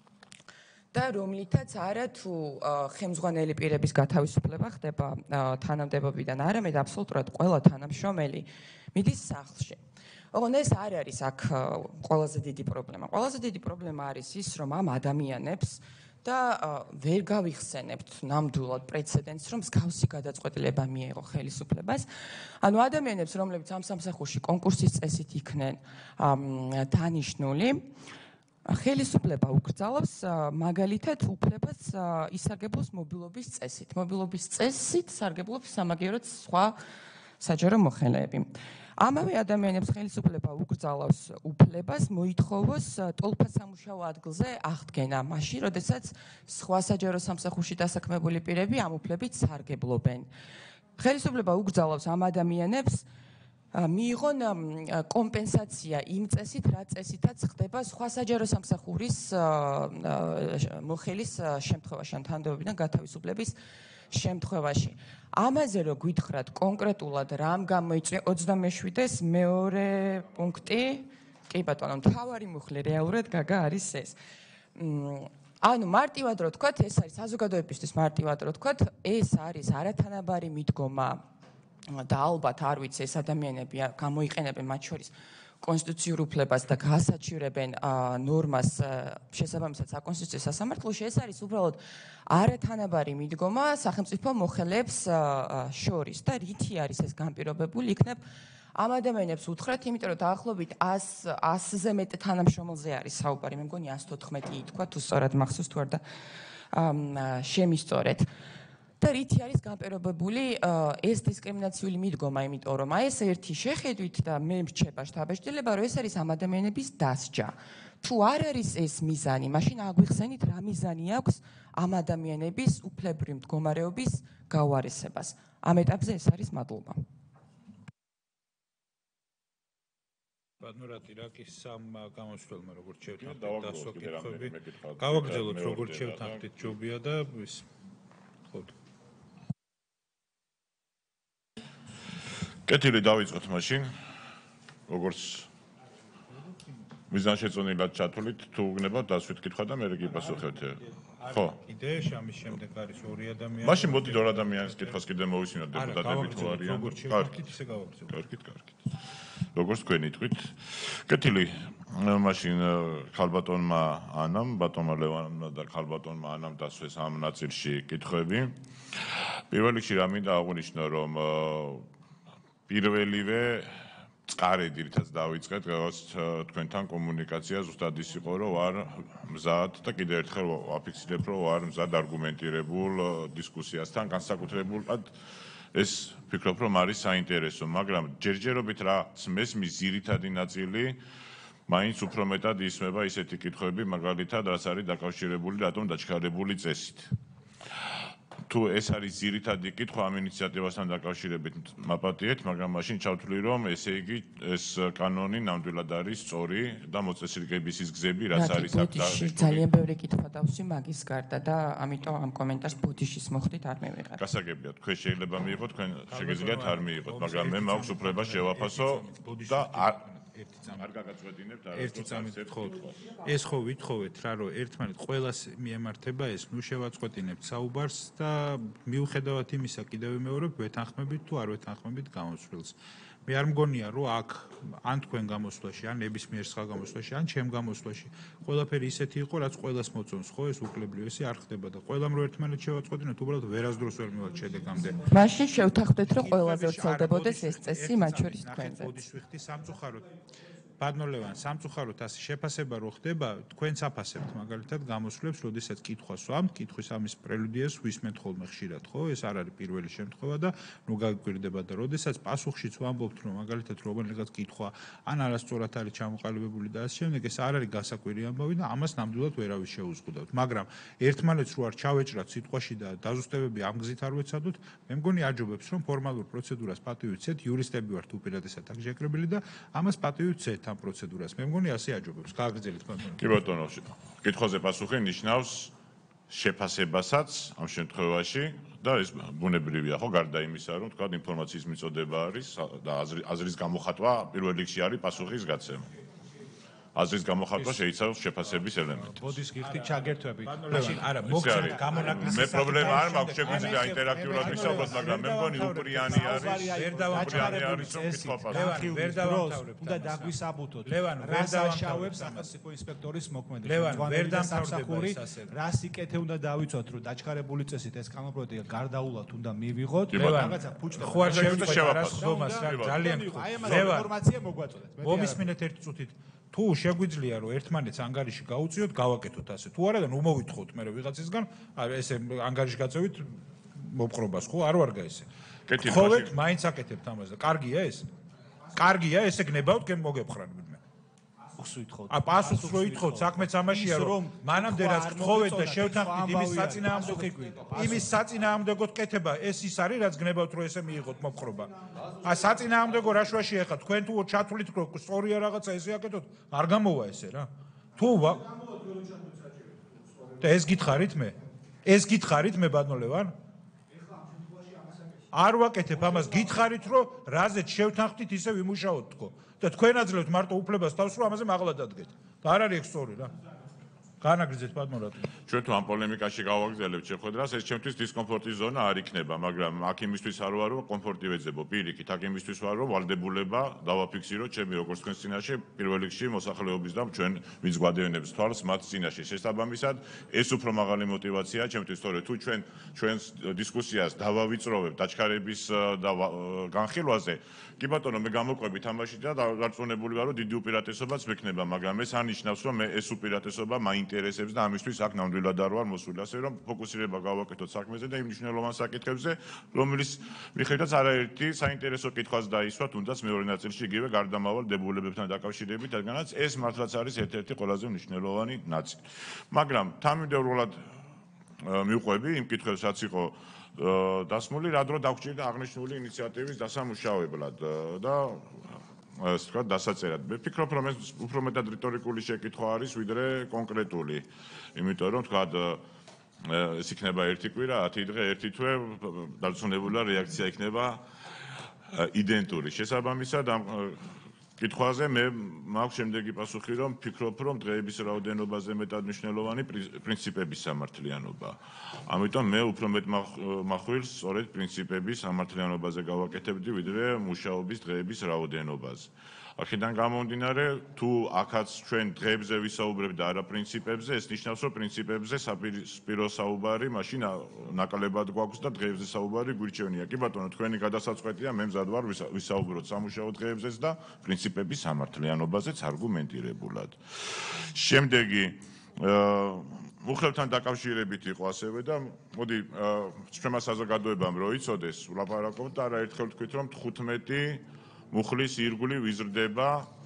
და რომლითაც არა თუ ხელმძღვანელი პირების გათავისუფლება ხდება თანამდებობიდან, არამედ აბსოლუტურად ყველა თანამშრომელი მიდის სახლში. ოღონდ ეს არ არის აქ ყველაზე დიდი პრობლემა. ყველაზე დიდი პრობლემა არის ის, რომ ამ ადამიანებს და ვერ გავიხსენებთ ნამდვილად პრეცედენტს, რომ მსგავსი გადაწყვეტილება მიეღო ხელისუფლებას. ანუ ადამიანებს, რომლებიც ამ სამსახურში კონკურსის წესით იქნენ დანიშნული, ხელისუფლება უკრძალავს მაგალითად უფლებას ისარგებლოს მობილობის წესით. მობილობის წესით სარგებლობს სამაგიეროდ სხვა საჯარო მოხელეები. ამავე ადამიანებს ხელისუფლება უკრძალავს უფლებას მოითხოვოს ტოლფასამუშაო ადგილზე აღდგენა, მაშინ, როდესაც სხვა საჯარო სამსახურში დასაქმებული პირები ამ უფლებით სარგებლობენ. ხელისუფლება უკრძალავს ამ ადამიანებს მიიღონ კომპენსაცია იმ წესით, რა წესითაც ხდება სხვა საჯარო სამსახურის მოხელის შემთხვევაში, ან თანამდებობიდან გათავისუფლების შემთხვევაში. ამაზე რო გვითხრათ კონკრეტულად რამ გამოიწვია ოცდამეშვიდეს მეორე პუნქტი, კი ბატონო, მთავარი მუხლი რეალურად გაგა არის ეს. ანუ მარტივად რო თქვათ, ეს არის საზოგადოებისთვის მარტივად რო თქვათ, ეს არის არათანაბარი მიდგომა და ალბათ არ ვიცი, ეს ადამიანები გამოიყენებენ მათ შორის კონსტიტუციურ უფლებას და გაასაჩივრებენ ნორმას შესაბამისად საკონსტიტუციო სასამართლოში, ეს არის უბრალოდ არათანაბარი მიდგომა სახელმწიფო მოხელეებს შორის და რითი არის ეს განპირობებული, იქნებ ამ ადამიანებს უთხრათ, იმიტომ რომ დაახლოებით ასზე მეტ თანამშრომელზე არის საუბარი, მე მგონი ას თოთხმეტი ითქვა, თუ სწორად მახსოვს თუ არ და შემისწორეთ. და რითი არის განპირობებული ეს დისკრიმინაციული მიდგომა, იმიტომ რომ აი ეს ერთი შეხედვით და მე მრჩება შთაბეჭდილება, რომ ეს არის ამ ადამიანების დასჯა. თუ არ არის ეს მიზანი, მაშინ აგვიხსენით რა მიზანი აქვს ამ ადამიანების უფლებრივ მდგომარეობის გაუარესებას. ამ ეტაპზე ეს არის მადლობა. ბატონო რატირაკის სამ გამოსვლელმა როგორც შევთანხმდით დასვა კითხვები. გავაგრძელოთ როგორც შევთანხმდით ჯობია და ის ხო კეთილი დავიწყოთ მაშინ, როგორც მიზანშეწონილად ჩათვლით, თუ გნებავთ დასვით კითხვა და მე რე გიპასუხებთ. ხო. კიდე ამის შემდეგ არის ორი ადამიანი. მაშინ მოდით ორ ადამიანის კითხვას კიდე მოვისმინოთ დეპუტატები თუ არიან. კარგით, ისე გავაგრძელოთ. კარგით, კარგით. როგორც თქვენ იტყვით. კეთილი მაშინ ქალბატონმა ანამ, ბატონმა ლევანმა და ქალბატონმა ანამ დასვეს ამ ნაწილში კითხვები. პირველ რიგში რა მინდა აღვნიშნო, რომ პირველივე წყარედ ერთად დავიწყეთ რაღაც თქვენთან კომუნიკაცია ზუსტად ის იყო, რომ ვარ მზად და კიდევ ერთხელ ვაფიქსირებ, რომ ვარ მზად არგუმენტირებულ დისკუსიასთან, განსაკუთრებულად ეს ვფიქრობ, რომ არის საინტერესო, მაგრამ ჯერჯერობით რაც მესმის ძირითადი ნაწილი მაინც უფრო მეტად ისმება ისეთი კითხვები, მაგალითად, რაც არის დაკავშირებული რატომ დაჩქარებული წესით. თუ ეს არის ძირითადი კითხვა ამ ინიციატივასთან დაკავშირებით მაპატიეთ, მაგრამ მაშინ ჩავთვლი, რომ ესე იგი ეს კანონი ნამდვილად არის სწორი და მოწესრიგების ის გზები, რაც არის აქ და ძალიან ბევრი კითხვა დავსვი მაგის გარდა და ამიტომ ამ კომენტარს ბოდიშის მოხდით არ მივიღეთ. გასაგებია, თქვენ შეიძლება მიიღოთ, თქვენ შეგიძლიათ არ მიიღოთ, მაგრამ მე მაქვს უფლება შევაფასო და არ გაგაწყვეტინებთ ერთი წამით ხო ეს ხო ვითხოვეთ რა რომ ერთმანეთ ყველას მიემართება ეს ნუ შევაწყვეტინებთ საუბარს და მიუხედავად იმისა კიდევ ვიმეორებ ვეთანხმებით თუ არ ვეთანხმებით გამოსვლილს მე არ მგონია რომ აქ ან თქვენ გამოსვლაში ან ნებისმიერ სხვა გამოსვლაში ან ჩემ გამოსვლაში ყველაფერი ისეთი იყო რაც ყველას მოწონს ხო ეს უკლებლიესი არ ხდება და ყველამ რო ერთმანეთ შევაწყვეტინოთ უბრალოდ ვერასდროს ვერ მივაქვს შედეგამდე მაშინ შევთანხმდეთ რომ ყველაზე ვრცელდებოდეს ეს წესი მათ შორის თქვენზე ბოდიშვიხტი სამწუხაროდ ბადნოლევან სამწუხაროდ ასე შეფასება რო ხდება თქვენც აფასებთ მაგალითად გამოსვლებს როდესაც კითხვას ვამთ კითხვის ამის პრელუდიას ვისმენთ ხოლმე ხშირად ხო ეს არ არის პირველი შემთხვევა და ნუ გაგვირდება და როდესაც პასუხშიც ვამბობთ რომ მაგალითად რომელიღაც კითხვა ან არასწორად არის ჩამოყალიბებული და ასე შემდეგ ეს არ არის გასაკვირი ამბავი და ამას ნამდვილად ვერავის შეუზღუდავთ მაგრამ ერთმანეთს რო არ ჩავეჭრათ სიტყვაში და დაზუსტებები ამ გზით არ ვეცადოთ მე მგონი აჯობებს რომ ფორმალურ პროცედურას პატივი ვცეთ იურისტები ვართ უპირატესად აქ შეკრებილი და ამას პატივი ვცეთ ამ პროცედურას მე მგონი ასე აჯობებს გააგრძელეთ ბატონო კი ბატონო კითხვაზე პასუხი ნიშნავს შეფასებასაც ამ შემთხვევაში და ეს ბუნებრივია ხო გარდა იმისა რომ თქვა ინფორმაციის მიწოდება არის და აზრის გამოხატვა პირველ რიგში არის პასუხის გაცემა აზრის გამოხატვა შეიცავს შეფასების ელემენტს. ბოდის გიხდით ჩაგერთვები. მაშინ არა, მოგცემთ გამონაკლისის. მე პრობლემა არ მაქვს, შეგვიძლია ინტერაქტიულად ვისაუბროთ, მაგრამ მე მგონი უპრიანი არის. ვერ დავამთავრებთ არის რომ კითხვა პასუხი. ვერ დავამთავრებთ. უნდა დაგვისაბუთოთ. ლევან, ვერ დავამთავრებთ სახელმწიფო ინსპექტორის მოქმედებას. ლევან, ვერ დამთავრდება ასე. რა სიკეთე უნდა დავიცვათ, რომ დაჩქარებული წესით ეს კანონპროექტი გარდაულად უნდა მივიღოთ. რაღაცა ფუჭდა. ხო არ შევწყვეტ რას ხდომას რა ძალიან გქონდა. აი ამას ინფორმაცია მოგვაწოდეთ. მომისმინეთ ერთი წუთით. თუ შეგვიძლია რომ ერთმანეთს ანგარიში გაუწიოთ, გავაკეთოთ ასე. თუ არა და ნუ მოვითხოვთ მე რომ ვიღაცისგან ესე ანგარიში გაწევით მოპყრობას, ხო? არ ვარ გაესე. ხოვეთ, მაინც აკეთებთ ამას და კარგია ეს? კარგია, ესე გნებავთ, გემ მოგეპხრან მე. პასუხს ვითხოვთ. ა პასუხს რო ვითხოვთ, საქმეც ამაშია რომ მანამდე რაც გთხოვეთ და შევთანხმდით იმის საწინააღმდეგო იმის საწინააღმდეგოთ კეთება, ეს ის არის რაც გნებავთ რომ ესე მიიღოთ მოპყრობა. ა საწინააღმდეგო რაშვაში ეხა თქვენ თუ ჩათვლით რომ სწორია რაღაცა ესე აკეთოთ, არ გამოვა ესე რა. თუ და ეს გითხარით მე? ეს გითხარით მე ბადნოლევან? არ ვაკეთებ ამას, გითხარით რომ რაზეც შევთანხმდით ისე ვიმუშაოთ თქო. და თქვენ აძლევთ მარტო უფლებას თავს რომ ამაზე მაღლა დადგეთ. და არ არის ეგ სწორი რა. განაგრძეთ ბატონო. ჩვენ თუ ამ პოლემიკაში გავაგრძელებთ შეხვედრას, ეს ჩემთვის დისკომფორტის ზონა არ იქნება, მაგრამ აქ იმისთვის არ ვარ, რომ კომფორტი ვეძებო. პირიქით, აქ იმისთვის ვარ, რომ ვალდებულება დავაფიქსირო ჩემი როგორც თქვენს წინაშე, პირველ რიგში მოსახლეობის და ჩვენ ვინც გვადევნებს თვალს მათ წინაშე. შესაბამისად, ეს უფრო მაღალი мотиваცია ჩემთვის, თორე თუ ჩვენ ჩვენს დისკუსიას დავავიწროვებთ დაჩქარების და განხილვაზე, კი ბატონო, მე გამოყვებით ამაში და დარწმუნებული ვარ, რომ დიდი უპირატესობაც მექნება, მაგრამ ეს არნიშნავს, რომ მე ეს უპირატესობა მაინტერესებს და ამისთვის აქ ნამდვილად არ ვარ მოსული, ასე რომ ფოკუსირება გავაკეთოთ საქმეზე და იმ მნიშვნელოვან საკითხებზე, რომლის მიხედვითაც არაერთი საინტერესო კითხვას დაისვა, თუნდაც მეორე ნაწილში იგივე გარდამავალ დებულებებთან დაკავშირებით, რადგანაც ეს მართლაც არის ერთ-ერთი ყველაზე მნიშვნელოვანი ნაწილი. მაგრამ თამამდებულად მივყვები იმ კითხვებს, რაც იყო დასმული, რა დრო დაგჭირდა აღნიშნული ინიციატივის დასამუშავებლად და ასე ვთქვათ, დასაწერად. მე ვფიქრობ, რომ ეს უფრო მეტად რიტორიკული შეკითხვა არის, ვიდრე კონკრეტული. იმიტომ რომ ვთქვათ, ეს იქნება ერთი კვირა, ათი დღე, ერთი თვე, დარწმუნებულა რეაქცია იქნება იდენტური. შესაბამისად, ამ კითხვაზე მე მაქვს შემდეგი პასუხი, რომ ფიქრობ, რომ დღეების რაოდენობაზე მეტად მნიშვნელოვანი პრინციპების სამართლიანობა. ამიტომ მე უფრო მეტ მახვილს სწორედ პრინციპების სამართლიანობაზე გავაკეთებდი, ვიდრე მუშაობის დღეების რაოდენობაზე. აქედან გამომდინარე, თუ აქაც ჩვენ დღეებზე ვისაუბრებთ და არა პრინციპებზე, ეს ნიშნავს, რომ პრინციპებზე საპირისპირო საუბარი მაშინ ნაკლებად გვაქვს და დღეებზე საუბარი გვირჩევნია. კი ბატონო, თქვენი გადასაწყვეტია, მე მზად ვარ ვისაუბროთ სამუშაო დღეებზეც და პრინციპების სამართლიანობაზეც არგუმენტირებულად. შემდეგი მუხლებთან დაკავშირებით იყო ასევე და მოდი ჩვენმა საზოგადოებამ რო იცოდეს, ვლაპარაკობთ და არაერთხელ ვთქვით, რომ თხუთმეტი მუხლის ირგვლივ ვიზრდება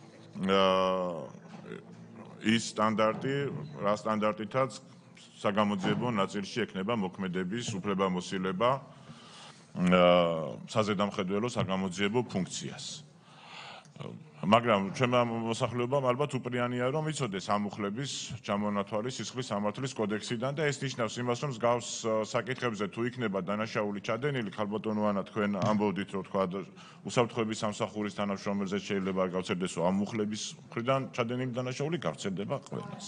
ის სტანდარტი, რა სტანდარტითაც საგამოძიებო ნაწილში ექნება მოქმედების უფლებამოსილება საზედამხედველო საგამოძიებო ფუნქციას. მაგრამ ჩვენმა მოსახლეობამ ალბათ უპრიანია რომ იცოდეს ამ მუხლების ჩამონათვალი სისხლის სამართლის კოდექსიდან და ეს ნიშნავს იმას, რომ მსგავს საკითხებზე თუ იქნება დანაშაული ჩადენილი, ხალბატონო ანა, თქვენ ამბობდით, რომ თქვა უსაფრთხოების სამსახურის თანამშრომელზე შეიძლება გავცერდეს, რომ ამ მუხლების მხრიდან ჩადენილი დანაშაული გავცერდება ყველას.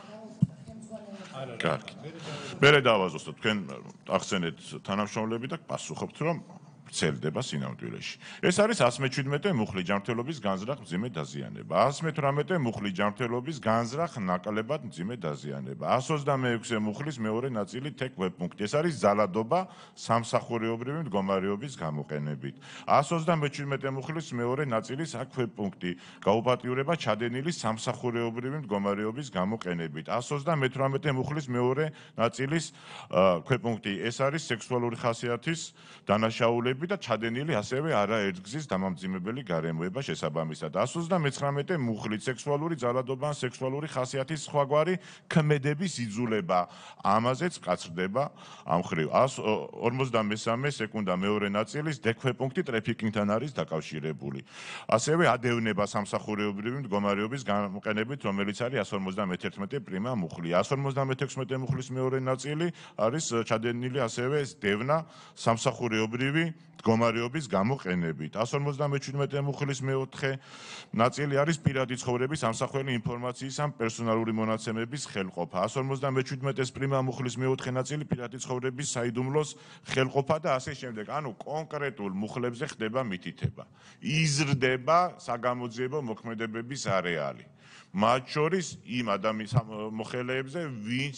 კარგი. მერე დავაზუსტოთ, თქვენ ახსენეთ თანამშრომლები და პასუხობთ, რომ ვრცელდება სინამდვილეში. ეს არის ათს მეჩვიდმეტე მუხლი ჯანმრთელობის განზრახ მძიმე დაზიანება, ათს მეთვრამეტე მუხლი ჯანმრთელობის განზრახ ნაკლებად მძიმე დაზიანება, ათს ოცდამეექვსე მუხლის მეორე ნაწილი თექ ვებპუნქტი. ეს არის ზალადობა სამსახურეობრივი მდგომარეობის გამოყენებით. ათს ოცდამეჩვიდმეტე მუხლის მეორე ნაწილის აქ ვებპუნქტი, გაუპატიურება ჩადენილი სამსახურეობრივი მდგომარეობის გამოყენებით. ათს ოცდამეთვრამეტე მუხლის მეორე ნაწილის ვებპუნქტი, ეს არის სექსუალური ხასიათის დანაშაულები და ჩადენილი ასევე არაერთგზის დამამძიმებელი გარემოება შესაბამისად. ათს ოცდამეცხრამეტე მუხლი სექსუალური ძალადობა ან სექსუალური ხასიათის სხვაგვარი ქმედების იძულება, ამაზეც მკაცრდება ამ მხრივ. ათს ორმოცდამესამე სეკუნდა მეორე ნაწილის დექვეპუნქტი ტრეფიკინგთან არის დაკავშირებული. ასევე ადევნება სამსახურეობრივი მდგომარეობის გამოყენებით, რომელიც არის ათს ორმოცდამეთერთმეტე პრიმა მუხლი. ათს ორმოცდამეთექვსმეტე მუხლის მეორე ნაწილი არის ჩადენილი ასევე დევნა სამსახურეობრივი მდგომარეობის გამოყენებით. ათს ორმოცდამეჩვიდმეტე მუხლის მეოთხე ნაწილი არის პირადი ცხოვრების ამსახველი ინფორმაციის ან პერსონალური მონაცემების ხელყოფა. ათს ორმოცდამეჩვიდმეტეს პრიმა მუხლის მეოთხე ნაწილი პირადი ცხოვრების საიდუმლოს ხელყოფა და ასე შემდეგ. ანუ კონკრეტულ მუხლებზე ხდება მითითება. იზრდება საგამოძიებო მოქმედებების არეალი. მათ შორის იმ ადამიანის მოხელეებზე, ვინც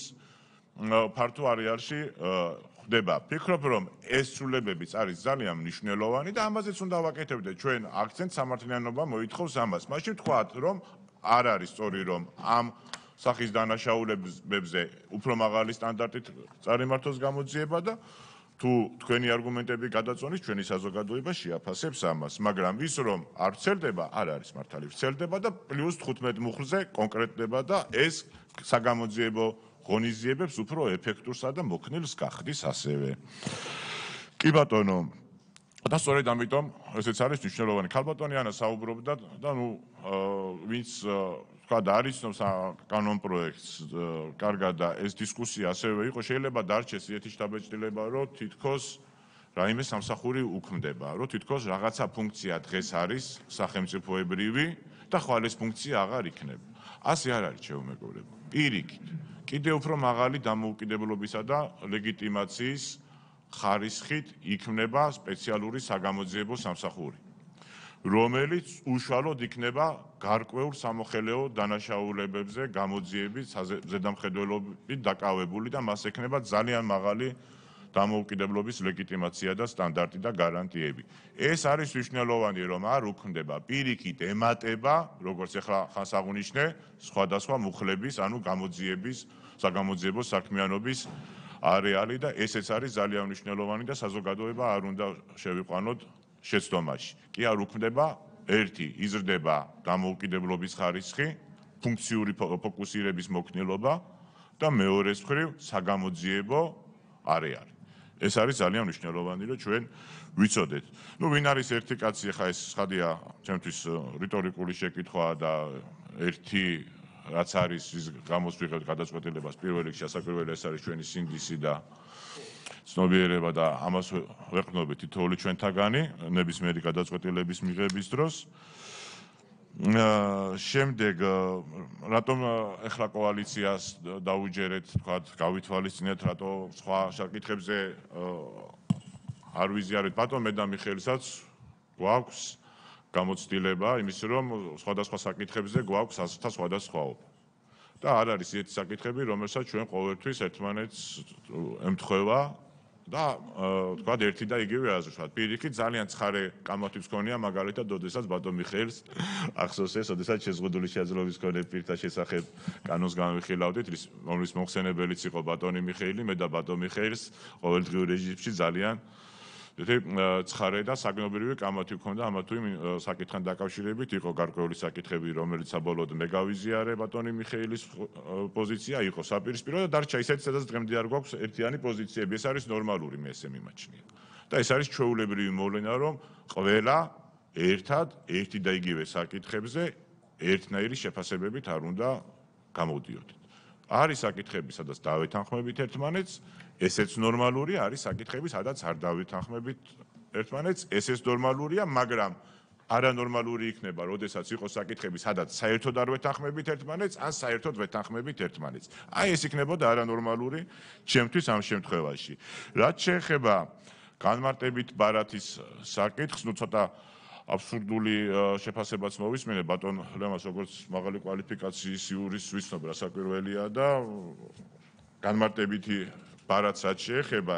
ფართო არეალში ხდება. ფიქრობ, რომ ეს ცვლილებებიც არის ძალიან მნიშვნელოვანი და ამაზეც უნდა ვაკეთებდეთ ჩვენ აქცენტს, სამართლიანობა მოითხოვს ამას. მაშინ ვთქვათ, რომ არ არის სწორი, რომ ამ სახის დანაშაულებებზე უფრო მაღალი სტანდარტით წარიმართოს გამოძიება და თუ თქვენი არგუმენტები გადაწონის, ჩვენი საზოგადოება შეაფასებს ამას. მაგრამ ის, რომ არ ვრცელდება, არ არის მართალი. ვრცელდება და პლუს თხუთმეტ მუხლზე კონკრეტდება და ეს საგამოძიებო ღონისძიებებს უფრო ეფექტურსა და მოქნილს გახდის ასევე. კი ბატონო, და სწორედ ამიტომ ესეც არის მნიშვნელოვანი. ქალბატონი ანა საუბრობდა და ნუ ვინც თქვა და არის ცნობს კანონ პროექტს კარგად და ეს დისკუსია ასევე იყო, შეიძლება დარჩეს ერთი შთაბეჭდილება, რომ თითქოს რაიმე სამსახური უქმდება, რომ თითქოს რაღაცა ფუნქცია დღეს არის სახელმწიფოებრივი და ხვალ ეს ფუნქცია აღარ იქნება. ასე არ არის, ჩემო მეგობრებო. პირიქით კიდევ უფრო მაღალი დამოუკიდებლობისა და ლეგიტიმაციის ხარისხით იქმნება სპეციალური საგამოძიებო სამსახური, რომელიც უშუალოდ იქნება გარკვეულ სამოხელეო დანაშაულებებზე გამოძიების ზედამხედველობით დაკავებული და მას ექნება ძალიან მაღალი დამოუკიდებლობის ლეგიტიმაცია და სტანდარტი და გარანტიები. ეს არის მნიშვნელოვანი, რომ არ უქმდება პირიქით ემატება, როგორც ახლა ხანს აღუნიშნე, სხვადასხვა მუხლების, ანუ გამოძიების, საგამოძიებო საქმიანობის არეალი და ესეც არის ძალიან მნიშვნელოვანი და საზოგადოება არ უნდა შევიყვანოთ შეცდომაში. კი არ უქმდება, ერთი იზრდება დამოუკიდებლობის ხარისხი, ფუნქციური ფოკუსირების მოქნილობა და მეორეს მხრივ საგამოძიებო არეალი. ეს არის ძალიან მნიშვნელოვანი, რომ ჩვენ ვიცოდეთ. ნუ ვინ არის ერთი კაცი, ხა ეს ხადია ჩემთვის რიტორიკული შეკითხვაა და ერთი რაც არის ის გამოს ვიღებთ გადაწყვეტილებას პირველ რიგში, ასაკვირველი ეს არის ჩვენი სინდისი და ცნობიერება და ამას ვეყრდნობით თითოეული ჩვენთაგანი ნებისმიერი გადაწყვეტილების მიღების დროს. შემდეგ რატომ ეხლა კოალიციას დაუჯერეთ, თქვათ, გავითვალისწინეთ, რატო სხვა საკითხებზე არ ვიზიარეთ, ბატონ მე და მიხეილსაც გვაქვს გამოცდილება იმის, რომ სხვადასხვა საკითხებზე გვაქვს აზრთა სხვადასხვაობა. და არ არის ისეთი საკითხები, რომელსაც ჩვენ ყოველთვის ერთმანეთს ემთხვევა და თქვა ერთი და იგივე აზრს ვთქვათ. პირიქით ძალიან ცხარე კამათიც გქონია, მაგალითად, ოდესაც ბატონ მიხეილს ახსოვს ეს, ოდესაც შეზღუდული შეძლების მქონე პირთა შესახებ კანონს განვიხილავდით, რომლის მოხსენებელიც იყო ბატონი მიხეილი, მე და ბატონ მიხეილს ყოველდღიურ რეჟიმში ძალიან ცხარე და საგნობრივი კამათი გქონდა ამა თუ იმ საკითხთან დაკავშირებით, იყო გარკვეული საკითხები, რომელიც საბოლოოდ მე გავიზიარე ბატონი მიხეილის პოზიცია იყო საპირისპირო და დარჩა ისეთი, სადაც დღემდე არ გვაქვს ერთიანი პოზიციები. ეს არის ნორმალური, მე ესე მიმაჩნია. და ეს არის ჩვეულებრივი მოვლენა, რომ ყველა ერთად ერთი და იგივე საკითხებზე ერთნაირი შეფასებებით არ უნდა გამოდიოდეთ. არის საკითხები, სადაც დავეთანხმებით ერთმანეთს, ესეც ნორმალური, არის საკითხები, სადაც არ დავეთანხმებით ერთმანეთს, ესეც ნორმალურია, მაგრამ არანორმალური იქნება, როდესაც იყოს საკითხები, სადაც საერთოდ არ ვეთანხმებით ერთმანეთს, ან საერთოდ ვეთანხმებით ერთმანეთს. აი ეს იქნებოდა არანორმალური ჩემთვის ამ შემთხვევაში. რაც შეეხება განმარტებით ბარათის საკითხს, ნუ ცოტა აბსურდული შეფასებაც მოვისმენე ბატონ ლემას, როგორც მაღალი კვალიფიკაციის იურის ვიცნობ, რა საკვირველია და განმარტებითი ბარათსაც შეეხება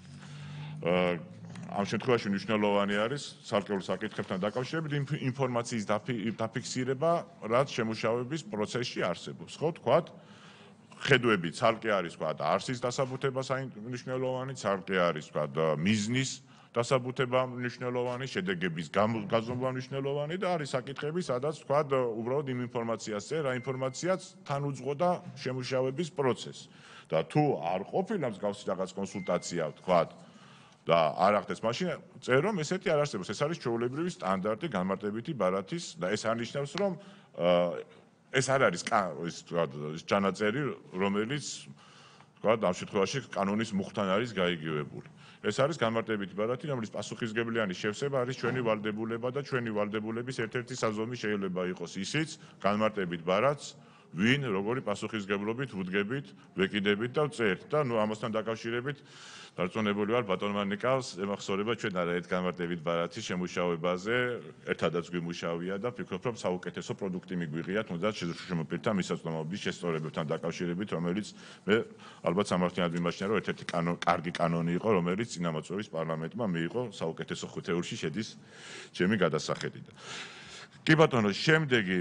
ამ შემთხვევაში მნიშვნელოვანი არის ცალკეულ საკითხებთან დაკავშირებით ინფორმაციის დაფიქსირება, რაც შემუშავების პროცესში არსებობს. ხო, თქვათ, ხედვები ცალკე არის, თქვათ, არსის დასაბუთება მნიშვნელოვანი, ცალკე არის, თქვათ, მიზნის დასაბუთება მნიშვნელოვანი, შედეგების გაზომვა მნიშვნელოვანი და არის საკითხები, სადაც თქვათ, უბრალოდ იმ ინფორმაციას წერა, რა ინფორმაციაც თან უძღოდა შემუშავების პროცესს. და თუ არ ყოფილა მსგავსი რაღაც კონსულტაცია, თქვათ, და არ ახდენს, მაშინ წერ რომ ესეთი არ არსებობს. ეს არის ჩვეულებრივი სტანდარტი განმარტებითი ბარათის და ეს არნიშნავს, რომ ეს არ არის ის თქვათ ჩანაწერი, რომელიც თქვათ ამ შემთხვევაში კანონის მუხთან არის გაიგივებული. ეს არის განმარტებითი ბარათი, რომლის პასუხისმგებლიანი შევსება არის ჩვენი ვალდებულება და ჩვენი ვალდებულების ერთ-ერთი საზომი შეიძლება იყოს ისიც განმარტებით ბარათს ვინ როგორი პასუხისმგებლობით ვუდგებით, ვეკიდებით და ვწერთ და ნუ ამასთან დაკავშირებით დარწმუნებული ვარ ბატონმა ნიკავს ემახსოვრება ჩვენ არაერთ განმარტებით ბარათის შემუშავებაზე ერთადაც გვიმუშავია და ვფიქრობ რომ საუკეთესო პროდუქტი მიგვიღია თუნდაც შემოპირთა მისაწვდომობის შესწორებებთან დაკავშირებით, რომელიც მე ალბათ სამართლიანად მიმაჩნია რომ ერთ-ერთი კარგი კანონი იყო, რომელიც წინამოწვევის პარლამენტმა მიიღო საუკეთესო ხუთეულში შედის ჩემი გადასახედიდან. კი ბატონო, შემდეგი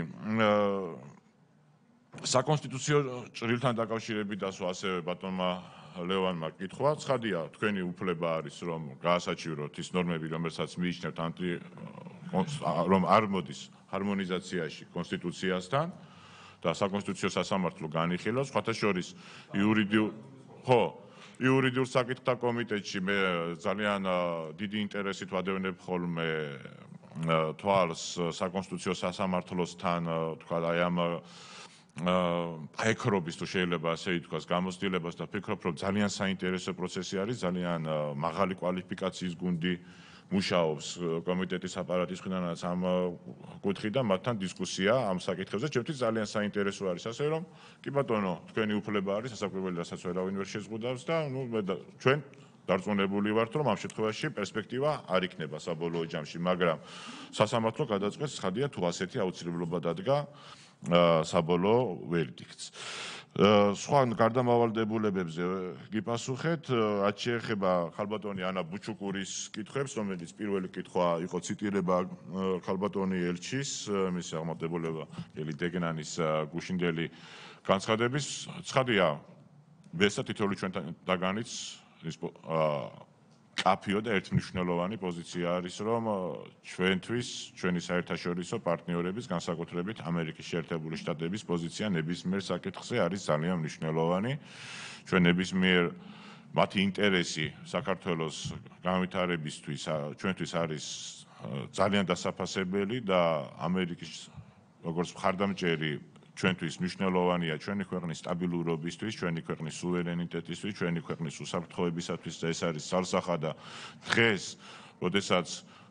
საკონსტიტუციო ჭრილთან დაკავშირებით დასვა ასევე ბატონმა ლევანმა კითხვა. ცხადია, თქვენი უფლება არის, რომ გაასაჩივროთ ის ნორმები, რომელსაც მიიჩნევთ ანტი რომ არ მოდის ჰარმონიზაციაში კონსტიტუციასთან და საკონსტიტუციო სასამართლო განიხილავს, სხვათა შორის იურიდიულ ხო, იურიდიულ საკითხთა კომიტეტში მე ძალიან დიდი ინტერესით ვადევნებ ხოლმე თვალს საკონსტიტუციო სასამართლოსთან, თქვა აი ამ ფექრობის თუ შეიძლება ასე ითქვას გამოცდილებას და ფიქრობ რომ ძალიან საინტერესო პროცესი არის, ძალიან მაღალი კვალიფიკაციის გუნდი მუშაობს კომიტეტის აპარატის მხრიდანაც ამ კუთხით და მათთან დისკუსია ამ საკითხებზე ჩემთვის ძალიან საინტერესო არის, ასე რომ კი ბატონო, თქვენი უფლება არის სასაკვირველი რასაც ვერავინ ვერ შეზღუდავს და ნუ მე ჩვენ დარწმუნებული ვართ რომ ამ შემთხვევაში პერსპექტივა არ იქნება საბოლოო ჯამში, მაგრამ სასამართლო გადაწყვეტს, ცხადია თუ ასეთი აუცილებლობა დადგა საბოლოო ვერდიქტს. სხვა გარდამავალდებულებებზე გიპასუხეთ, რაც შეეხება ხალბატონი ანა ბუჩუკურის კითხვებს, რომელიც პირველი კითხვა იყო ციტირება ხალბატონი ელჩის, მისი აღმატებულება ელი დეგნანის გუშინდელი განცხადების. ცხადია, ვესა თითოეული ჩვენთაგანიც ის კაფიო და ერთმნიშვნელოვანი პოზიცია არის, რომ ჩვენთვის, ჩვენი საერთაშორისო პარტნიორების, განსაკუთრებით ამერიკის შეერთებული შტატების პოზიცია ნებისმიერ საკითხზე არის ძალიან მნიშვნელოვანი. ჩვენ ნებისმიერ მათი ინტერესი საქართველოს განვითარებისთვის ჩვენთვის არის ძალიან დასაფასებელი და ამერიკის როგორც მხარდამჭერი ჩვენთვის მნიშვნელოვანია ჩვენი ქვეყნის სტაბილურობისთვის, ჩვენი ქვეყნის სუვერენიტეტისთვის, ჩვენი ქვეყნის უსაფრთხოებისათვის და ეს არის სალსახა და დღეს, როდესაც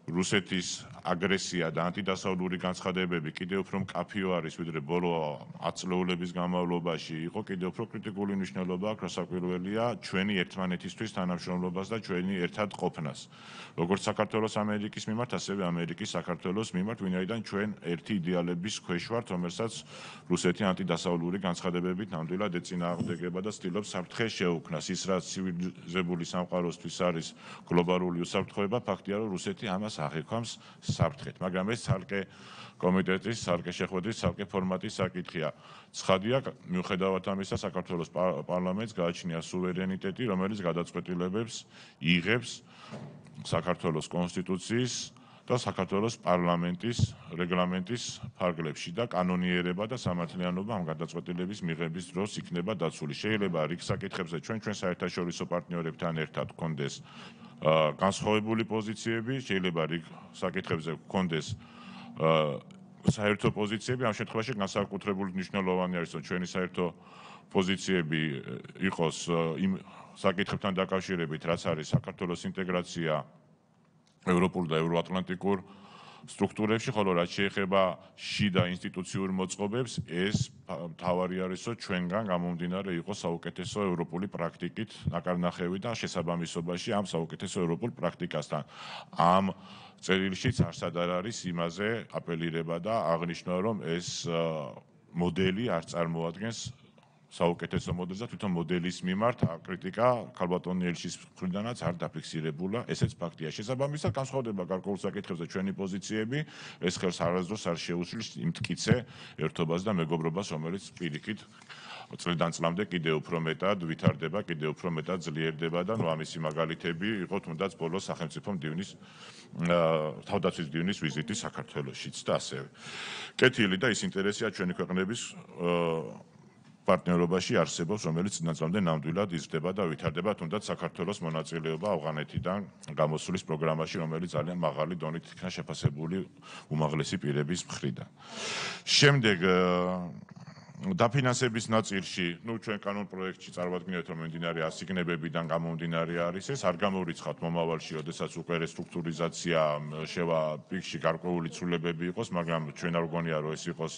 რუსეთის აგრესია და ანტიდასავლური განცხადებები კიდევ უფრო მკაფიო არის, ვიდრე ბოლო ათი წლეულების განმავლობაში, იყო კიდევ უფრო კრიტიკული მნიშვნელობა აქვს, რასაკვირველია, ჩვენი ერთმანეთისთვის თანამშრომლობას და ჩვენი ერთად ყოფნას. როგორც საქართველოს ამერიკის მიმართ, ასევე ამერიკის საქართველოს მიმართ, ვინაიდან ჩვენ ერთი იდეალების ქვეშ ვართ, რომელსაც რუსეთი ანტიდასავლური განცხადებებით ნამდვილად ეწინააღმდეგება და ცდილობს საფრთხე შეუქმნას. ის რაც ცივილიზებული სამყაროსთვის არის გლობალური უსაფრთხოება, ფაქტია, რომ რუსეთი ამას აღიქვამს საფრთხეთ, მაგრამ ეს ცალკე კომიტეტის, ცალკე შეხვედრის, ცალკე ფორმატის საკითხია. ცხადია, მიუხედავად ამისა, საქართველოს პარლამენტს გააჩნია სუვერენიტეტი, რომელიც გადაწყვეტილებებს იღებს საქართველოს კონსტიტუციის და საქართველოს პარლამენტის რეგლამენტის ფარგლებში და კანონიერება და სამართლიანობა ამ გადაწყვეტილების მიღების დროს იქნება დაცული. შეიძლება რიგ საკითხებზე ჩვენ ჩვენ საერთაშორისო პარტნიორებთან ერთად გქონდეს განსხვავებული პოზიციები, შეიძლება რიგ საკითხებზე გქონდეს საერთო პოზიციები, ამ შემთხვევაში განსაკუთრებული მნიშვნელოვანი არის, რომ ჩვენი საერთო პოზიციები იყოს იმ საკითხებთან დაკავშირებით, რაც არის საქართველოს ინტეგრაცია ევროპულ და ევროატლანტიკურ სტრუქტურებში, ხოლო რაც შეეხება შიდა ინსტიტუციურ მოწყობებს, ეს მთავარი არის, რომ ჩვენგან გამომდინარე იყოს საუკეთესო ევროპული პრაქტიკით ნაკარნახევი და შესაბამისობაში ამ საუკეთესო ევროპულ პრაქტიკასთან. ამ წერილშიც არსად არ არის იმაზე აპელირება და აღნიშნა, რომ ეს მოდელი არ წარმოადგენს საუკეთესო მოდელს და თვითონ მოდელის მიმართ კრიტიკა ქალბატონი ელჩის მხრიდანაც არ დაფიქსირებულა, ესეც ფაქტია. შესაბამისად, განსხვავდება გარკვეულ საკითხებზე ჩვენი პოზიციები, ეს ხელს არასდროს არ შეუსრულს იმ მტკიცე ერთობას და მეგობრობას, რომელიც პირიქით წლიდან წლამდე კიდევ უფრო მეტად ვითარდება, კიდევ უფრო მეტად ძლიერდება და ნუ ამისი მაგალითები იყო თუნდაც ბოლოს სახელმწიფო მდივნის თავდაცვის მდივნის ვიზიტი საქართველოშიც და ასევე. კეთილი და ის ინტერესია ჩვენი ქვეყნების პარტნიორობაში არსებობს, რომელიც წინასწარმდე ნამდვილად იზრდება და ვითარდება, თუნდაც საქართველოს მონაწილეობა ავღანეთიდან გამოსulis პროგრამაში, რომელიც ძალიან მაღალი დონით იქნა შეფასებული უმაღლესი პირების მხრიდან. შემდეგ დაფინანსების ნაწილში, ну ჩვენ კანონ პროექტში წარმოადგენთ, რომ მიმდინარე ასიგნებებიდან გამომდინარე არის ეს, არ გამორიცხავთ მომავალში, ოდესაც უკვე რესტრუქტურიზაცია შევა პიკში გარკვეული ცვლილებები იყოს, მაგრამ ჩვენ არ გგონია, რომ ეს იყოს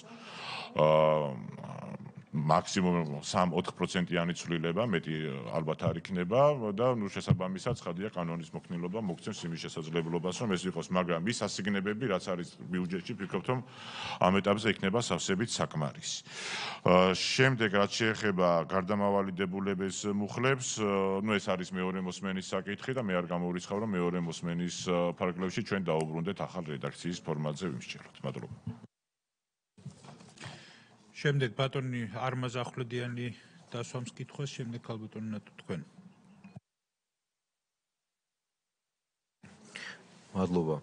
მაქსიმუმ სამი-ოთხი პროცენტიანი ცვლილება, მეტი ალბათ არ იქნება და ნუ შესაბამისად ცხადია კანონის მოქნილობა მოგცემს იმის შესაძლებლობას, რომ ეს იყოს, მაგრამ ის ასიგნებები, რაც არის ბიუჯეტში, ვფიქრობთ, რომ ამ ეტაპზე იქნება სავსებით საკმარისი. შემდეგ, რაც შეეხება გარდამავალი დებულების მუხლებს, ნუ ეს არის მეორე მოსმენის საკითხი და მე არ გამოვრიცხავ, რომ მეორე მოსმენის ფარგლებში ჩვენ დაუბრუნდეთ ახალ რედაქციის ფორმატზე ვიმსჯელოთ. მადლობა. შემდეგ ბატონი არმაზ ახვლედიანი დასვამს კითხვას, შემდეგ ქალბატონი ნატო თქვენ. მადლობა.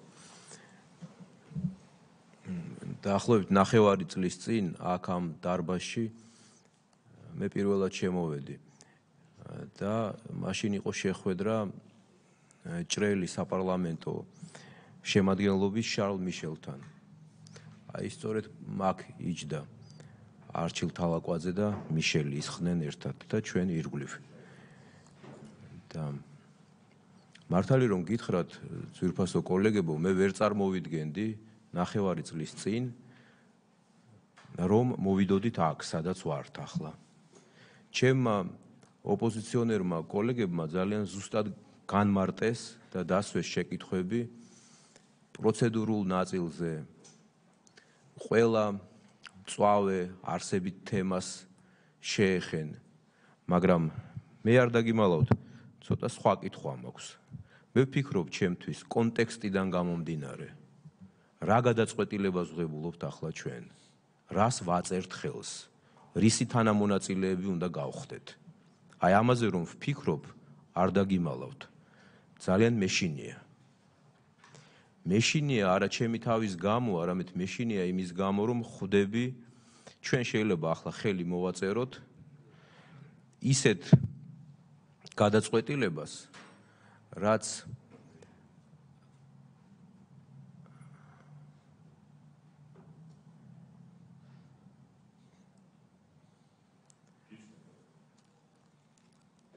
დაახლოებით ნახევარი წლის წინ აქ ამ დარბაზში მე პირველად შემოვედი და მაშინ იყო შეხვედრა ჭრელი საპარლამენტო შემადგენლობის შარლ მიშელთან. აი სწორედ მაგ იჯდა არჩილ თალაკვაძე და მიშელი ისხდნენ ერთად და ჩვენ ირგვლივ. და მართალი რომ გითხრათ, ძვირფასო კოლეგებო, მე ვერ წარმოვიდგენდი ნახევარი წლის წინ რომ მოვიდოდით აქ, სადაც ვართ ახლა. ჩემმა ოპოზიციონერმა კოლეგებმა ძალიან ზუსტად განმარტეს და დასვეს შეკითხვები პროცედურულ ნაწილზე. ყველა წვავე არსებით თემას შეეხენ, მაგრამ მე არ დაგიმალავთ, ცოტა სხვა კითხვა მაქვს. მე ვფიქრობ ჩემთვის კონტექსტიდან გამომდინარე, რა გადაწყვეტილებას ვღებულობთ ახლა ჩვენ, რას ვაწერთ ხელს, რისი თანამონაწილეები უნდა გავხდეთ. აი ამაზე რომ ვფიქრობ, არ დაგიმალავთ. ძალიან მეშინია. მეშინია არა ჩემი თავის გამო, არამედ მეშინია იმის გამო, რომ ხვდები, ჩვენ შეიძლება ახლა ხელი მოვაწეროთ ისეთ გადაწყვეტილებას, რაც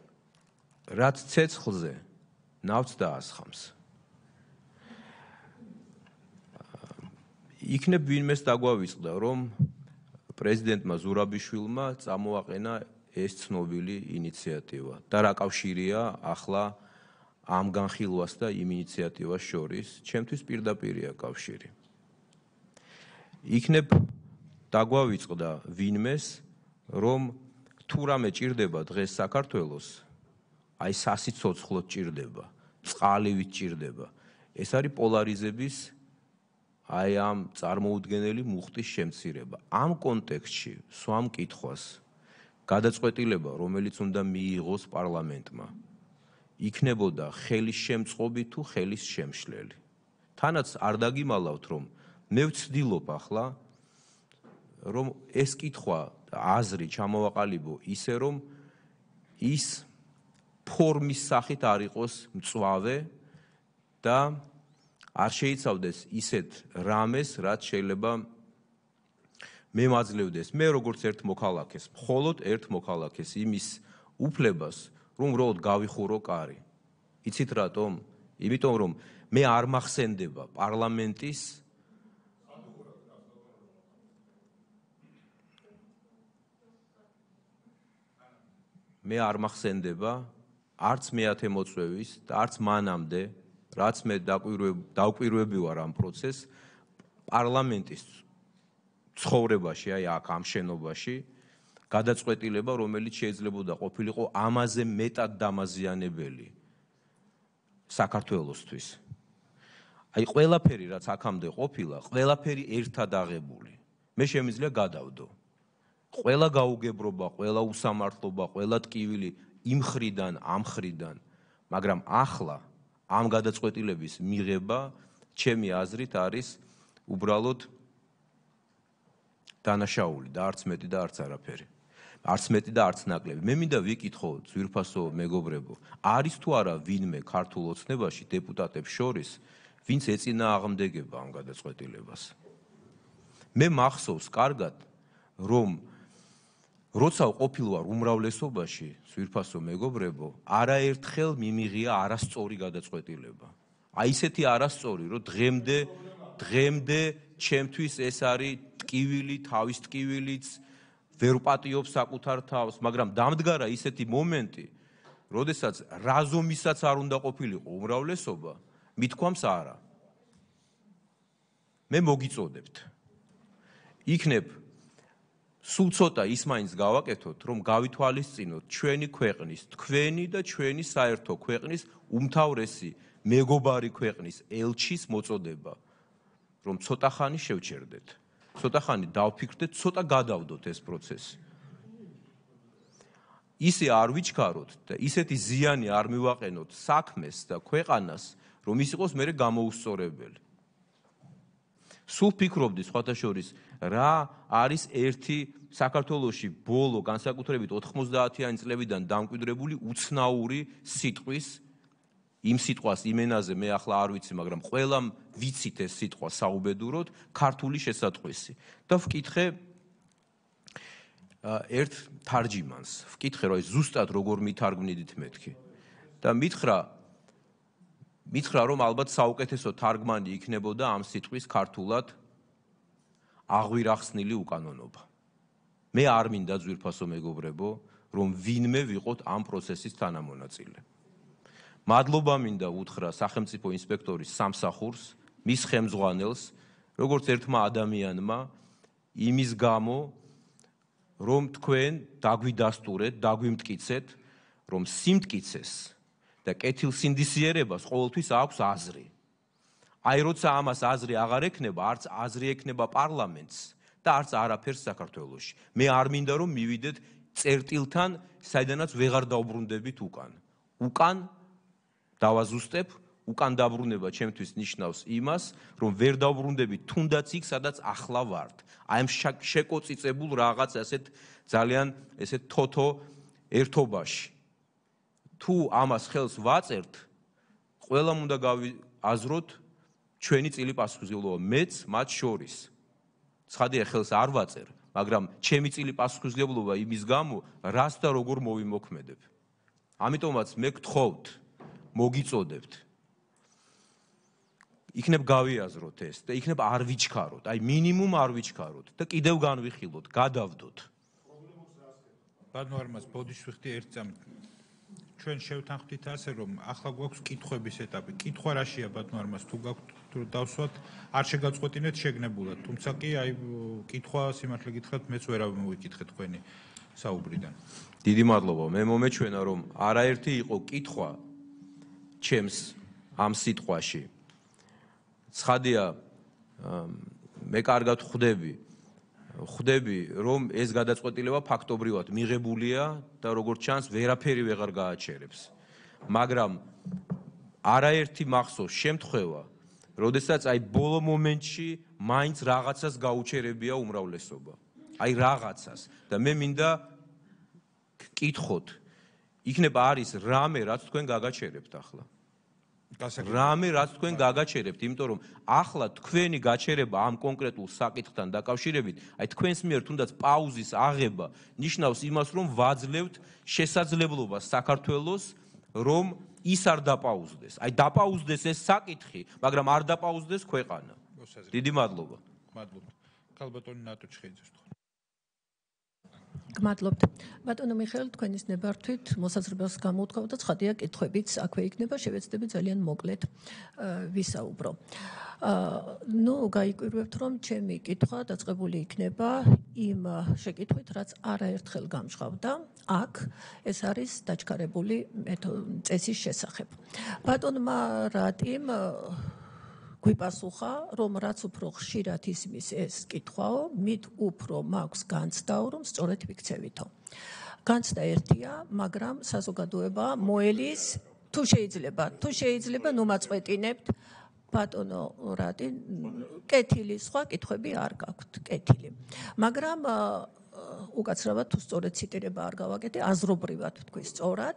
რაც ცეცხლზე ნავთს დაასხამს. იქნებ ვინმეს დაგვავიწყდა, რომ პრეზიდენტმა ზურაბიშვილმა წამოაყენა ეს ცნობილი ინიციატივა და რა კავშირია ახლა ამ განხილვას და იმ ინიციატივას შორის, ჩემთვის პირდაპირია კავშირი. იქნებ დაგვავიწყდა ვინმეს, რომ თუ რამე ჭირდება დღეს საქართველოს, აი სასიცოცხლოდ ჭირდება, წყალივით ჭირდება, ეს არის პოლარიზების აი ამ წარმოუდგენელი მუხტის შემცირება. ამ კონტექსტში სვამ კითხვას გადაწყვეტილება, რომელიც უნდა მიიღოს პარლამენტმა, იქნებოდა ხელის შემწყობი თუ ხელის შემშლელი. თანაც არ დაგიმალავთ, რომ მე ვცდილობ ახლა, რომ ეს კითხვა აზრი ჩამოვაყალიბო ისე, რომ ის ფორმის სახით არ იყოს მწვავე და არ შეიცავდეს ისეთ რამეს, რაც შეიძლება მემაძლევდეს მე როგორც ერთ მოქალაქეს, მხოლოდ ერთ მოქალაქეს იმის უფლებას, რომ უბრალოდ გავიხურო კარი. იცით რატომ? იმიტომ რომ მე არ მახსენდება პარლამენტის მე არ მახსენდება არც მეათე მოწვევის და არც მანამდე, რაც მე დავკვირვები ვარ ამ პროცესს, პარლამენტის ცხოვრებაში, აი აქ ამ შენობაში, გადაწყვეტილება, რომელიც შეიძლებოდა ყოფილიყო ამაზე მეტად დამაზიანებელი საქართველოსთვის. აი ყველაფერი, რაც აქამდე ყოფილა, ყველაფერი ერთად აღებული. მე შემიძლია გადავდო. ყველა გაუგებრობა, ყველა უსამართლობა, ყველა ტკივილი იმ ხრიდან, ამ ხრიდან, მაგრამ ახლა ამ გადაწყვეტილების მიღება, ჩემი აზრით არის უბრალოდ დანაშაული და არც მეტი და არც არაფერი. არც მეტი და არც ნაკლები. მე მინდა ვიკითხო, ძვირფასო მეგობრებო, არის თუ არა ვინმე ქართულ ოცნებაში დეპუტატებს შორის, ვინც ეწინააღმდეგება ამ გადაწყვეტილებას. მე მახსოვს კარგად, რომ როცა ყოფილ ვარ უმრავლესობაში, ძვირფასო მეგობრებო, არაერთხელ მიმიღია არასწორი გადაწყვეტილება. აი ისეთი არასწორი, რომ დღემდე დღემდე ჩემთვის ეს არის ტკივილი, თავის ტკივილიც, ვერ პატიობს საკუთარ თავს, მაგრამ დამდგარა ისეთი მომენტი, როდესაც რაზომისაც არ უნდა ყოფილიყო უმრავლესობა, მithქვამს არა. მე მოგიწოდებთ. იქნებ სულ ცოტა ის მაინც გავაკეთოთ, რომ გავითვალისწინოთ ჩვენი ქვეყნის, თქვენი და ჩვენი საერთო ქვეყნის უმთავრესი მეგობარი ქვეყნის ელჩის მოწოდება, რომ ცოტა ხანი შევჩერდეთ. ცოტა ხანი დავფიქრდეთ, ცოტა გადავდოთ ეს პროცესი. ისე არ ვიჩქაროთ და ისეთი ზიანი არ მივაყენოთ საქმეს და ქვეყანას, რომ ის იყოს მერე გამოუსწორებელი. სულ ფიქრობდი სხვათა შორის, რა არის ერთი საქართველოში ბოლო განსაკუთრებით ოთხმოცდაათიანი წლებიდან დამკვიდრებული უცნაური სიტყვის, იმ სიტყვას იმენაზე მე ახლა არ ვიცი, მაგრამ ყველამ ვიცით ეს სიტყვა საუბედუროდ, ქართული შესატყვისი. და ვკითხე ერთ თარჯიმანს, ვკითხე, რომ ზუსტად როგორ მითარგმნიდით მეთქი. და მითხრა, მითხრა, რომ ალბათ საუკეთესო თარგმანი იქნებოდა ამ სიტყვის ქართულად აღვირახსნილი უკანონობა. მე არ მინდა ძვირფასო მეგობრებო, რომ ვინმე ვიყოთ ამ პროცესის თანამონაწილე. მადლობა მინდა უთხრა სახელმწიფო ინსპექტორის სამსახურს, მის ხელმძღვანელს, როგორც ერთმა ადამიანმა, იმის გამო, რომ თქვენ დაგვიდასტურეთ, დაგვიმტკიცეთ, რომ სიმტკიცეს და კეთილსინდისიერებას ყოველთვის აქვს აზრი. აი როცა ამას აზრი აღარ ექნება, არც აზრი ექნება პარლამენტს და არც არაფერს საქართველოში. მე არ მინდა რომ მივიდეთ წერტილთან, საიდანაც ვეღარ დაუბრუნდებით უკან. უკან დავაზუსტებ, უკან დაბრუნება ჩემთვის ნიშნავს იმას, რომ ვერ დავბრუნდებით თუნდაც იქ, სადაც ახლა ვართ. აი ამ შეკოწიწებულ რაღაც ასეთ ძალიან ესეთ თოთო ერთობაში. თუ ამას ხელს ვაწერთ, ყველამ უნდა გავაზროთ ჩვენი წილი პასუხისმგებლობა, მეც მათ შორის. ცხადია ხელს არ ვაწერ, მაგრამ ჩემი წილი პასუხისმგებლობა იმის გამო, რას და როგორ მოვიმოქმედებ. ამიტომაც მე გთხოვთ, მოგიწოდებთ. იქნებ გავიაზროთ ეს და იქნებ არ ვიჩქაროთ, აი მინიმუმ არ ვიჩქაროთ და კიდევ განვიხილოთ, გადავდოთ. ბატონო არმას ბოდიშ ვიხდი ერთ წამით. ჩვენ შევთანხმდით ასე რომ ახლა გვაქვს კითხვების ეტაპი. კითხვა რაშია ბატონო არმას თუ გაქვთ თუ დავსვათ არ შეგაწყვეტინეთ შეგნებულად. თუმცა კი აი კითხვა სიმართლე გითხრათ მეც ვერ მოვიკითხე თქვენი საუბრიდან. დიდი მადლობა. მე მომეჩვენა რომ არაერთი იყო კითხვა ჩემს ამ სიტყვაში. ცხადია მე კარგად ხვდები ხვდები რომ ეს გადაწყვეტილება ფაქტობრივად მიღებულია და როგორც ჩანს ვერაფერი ვეღარ გააჩერებს. მაგრამ არაერთი მახსოვს შემთხვევა, როდესაც აი ბოლო მომენტში მაინც რაღაცას გაუჩერებია უმრავლესობა. აი რაღაცას და მე მინდა გკითხოთ, იქნება არის რამე რაც თქვენ გაგაჩერებთ ახლა. რამე რაც თქვენ გაგაჩერებთ, იმიტომ რომ ახლა თქვენი გაჩერება ამ კონკრეტულ საკითხთან დაკავშირებით, აი თქვენს მიერ თუნდაც პაუზის აღება ნიშნავს იმას, რომ ვაძლევთ შესაძლებლობას საქართველოს, რომ ის არ დაპაუზდეს. აი დაპაუზდეს ეს საკითხი, მაგრამ არ დაპაუზდეს ქვეყანა. დიდი მადლობა. მადლობთ. ქალბატონი ნატოჩხეიძე თქვა. გმადლობთ. ბატონო მიხეილ, თქვენის ნებართვით მოსაზრებას გამოუთქვამთ და ცხადია კითხვებიც აქვე იქნება, შევეცდები ძალიან მოკლედ ვისაუბრო. ნუ გაიკვირვებთ, რომ ჩემი კითხვა დაწყებული იქნება იმ შეკითხვით, რაც არაერთხელ გამჟღავდა. აქ ეს არის დაჩქარებული წესის შესახებ. ბატონმა რატიმ გვიპასუხა, რომ რაც უფრო ხშირად ისმის ეს კითხვაო, მით უფრო მაქვს განცდაო, რომ სწორედ ვიქცევითო. განცდა ერთია, მაგრამ საზოგადოება მოელის, თუ შეიძლება, თუ შეიძლება, ნუ მაწყვეტინებთ, ბატონო რატი, კეთილი სხვა კითხვები არ გაქვთ, კეთილი. მაგრამ უკაცრავად თუ სწორედ ციტირება არ გავაკეთე, აზრობრივად თქვი სწორად,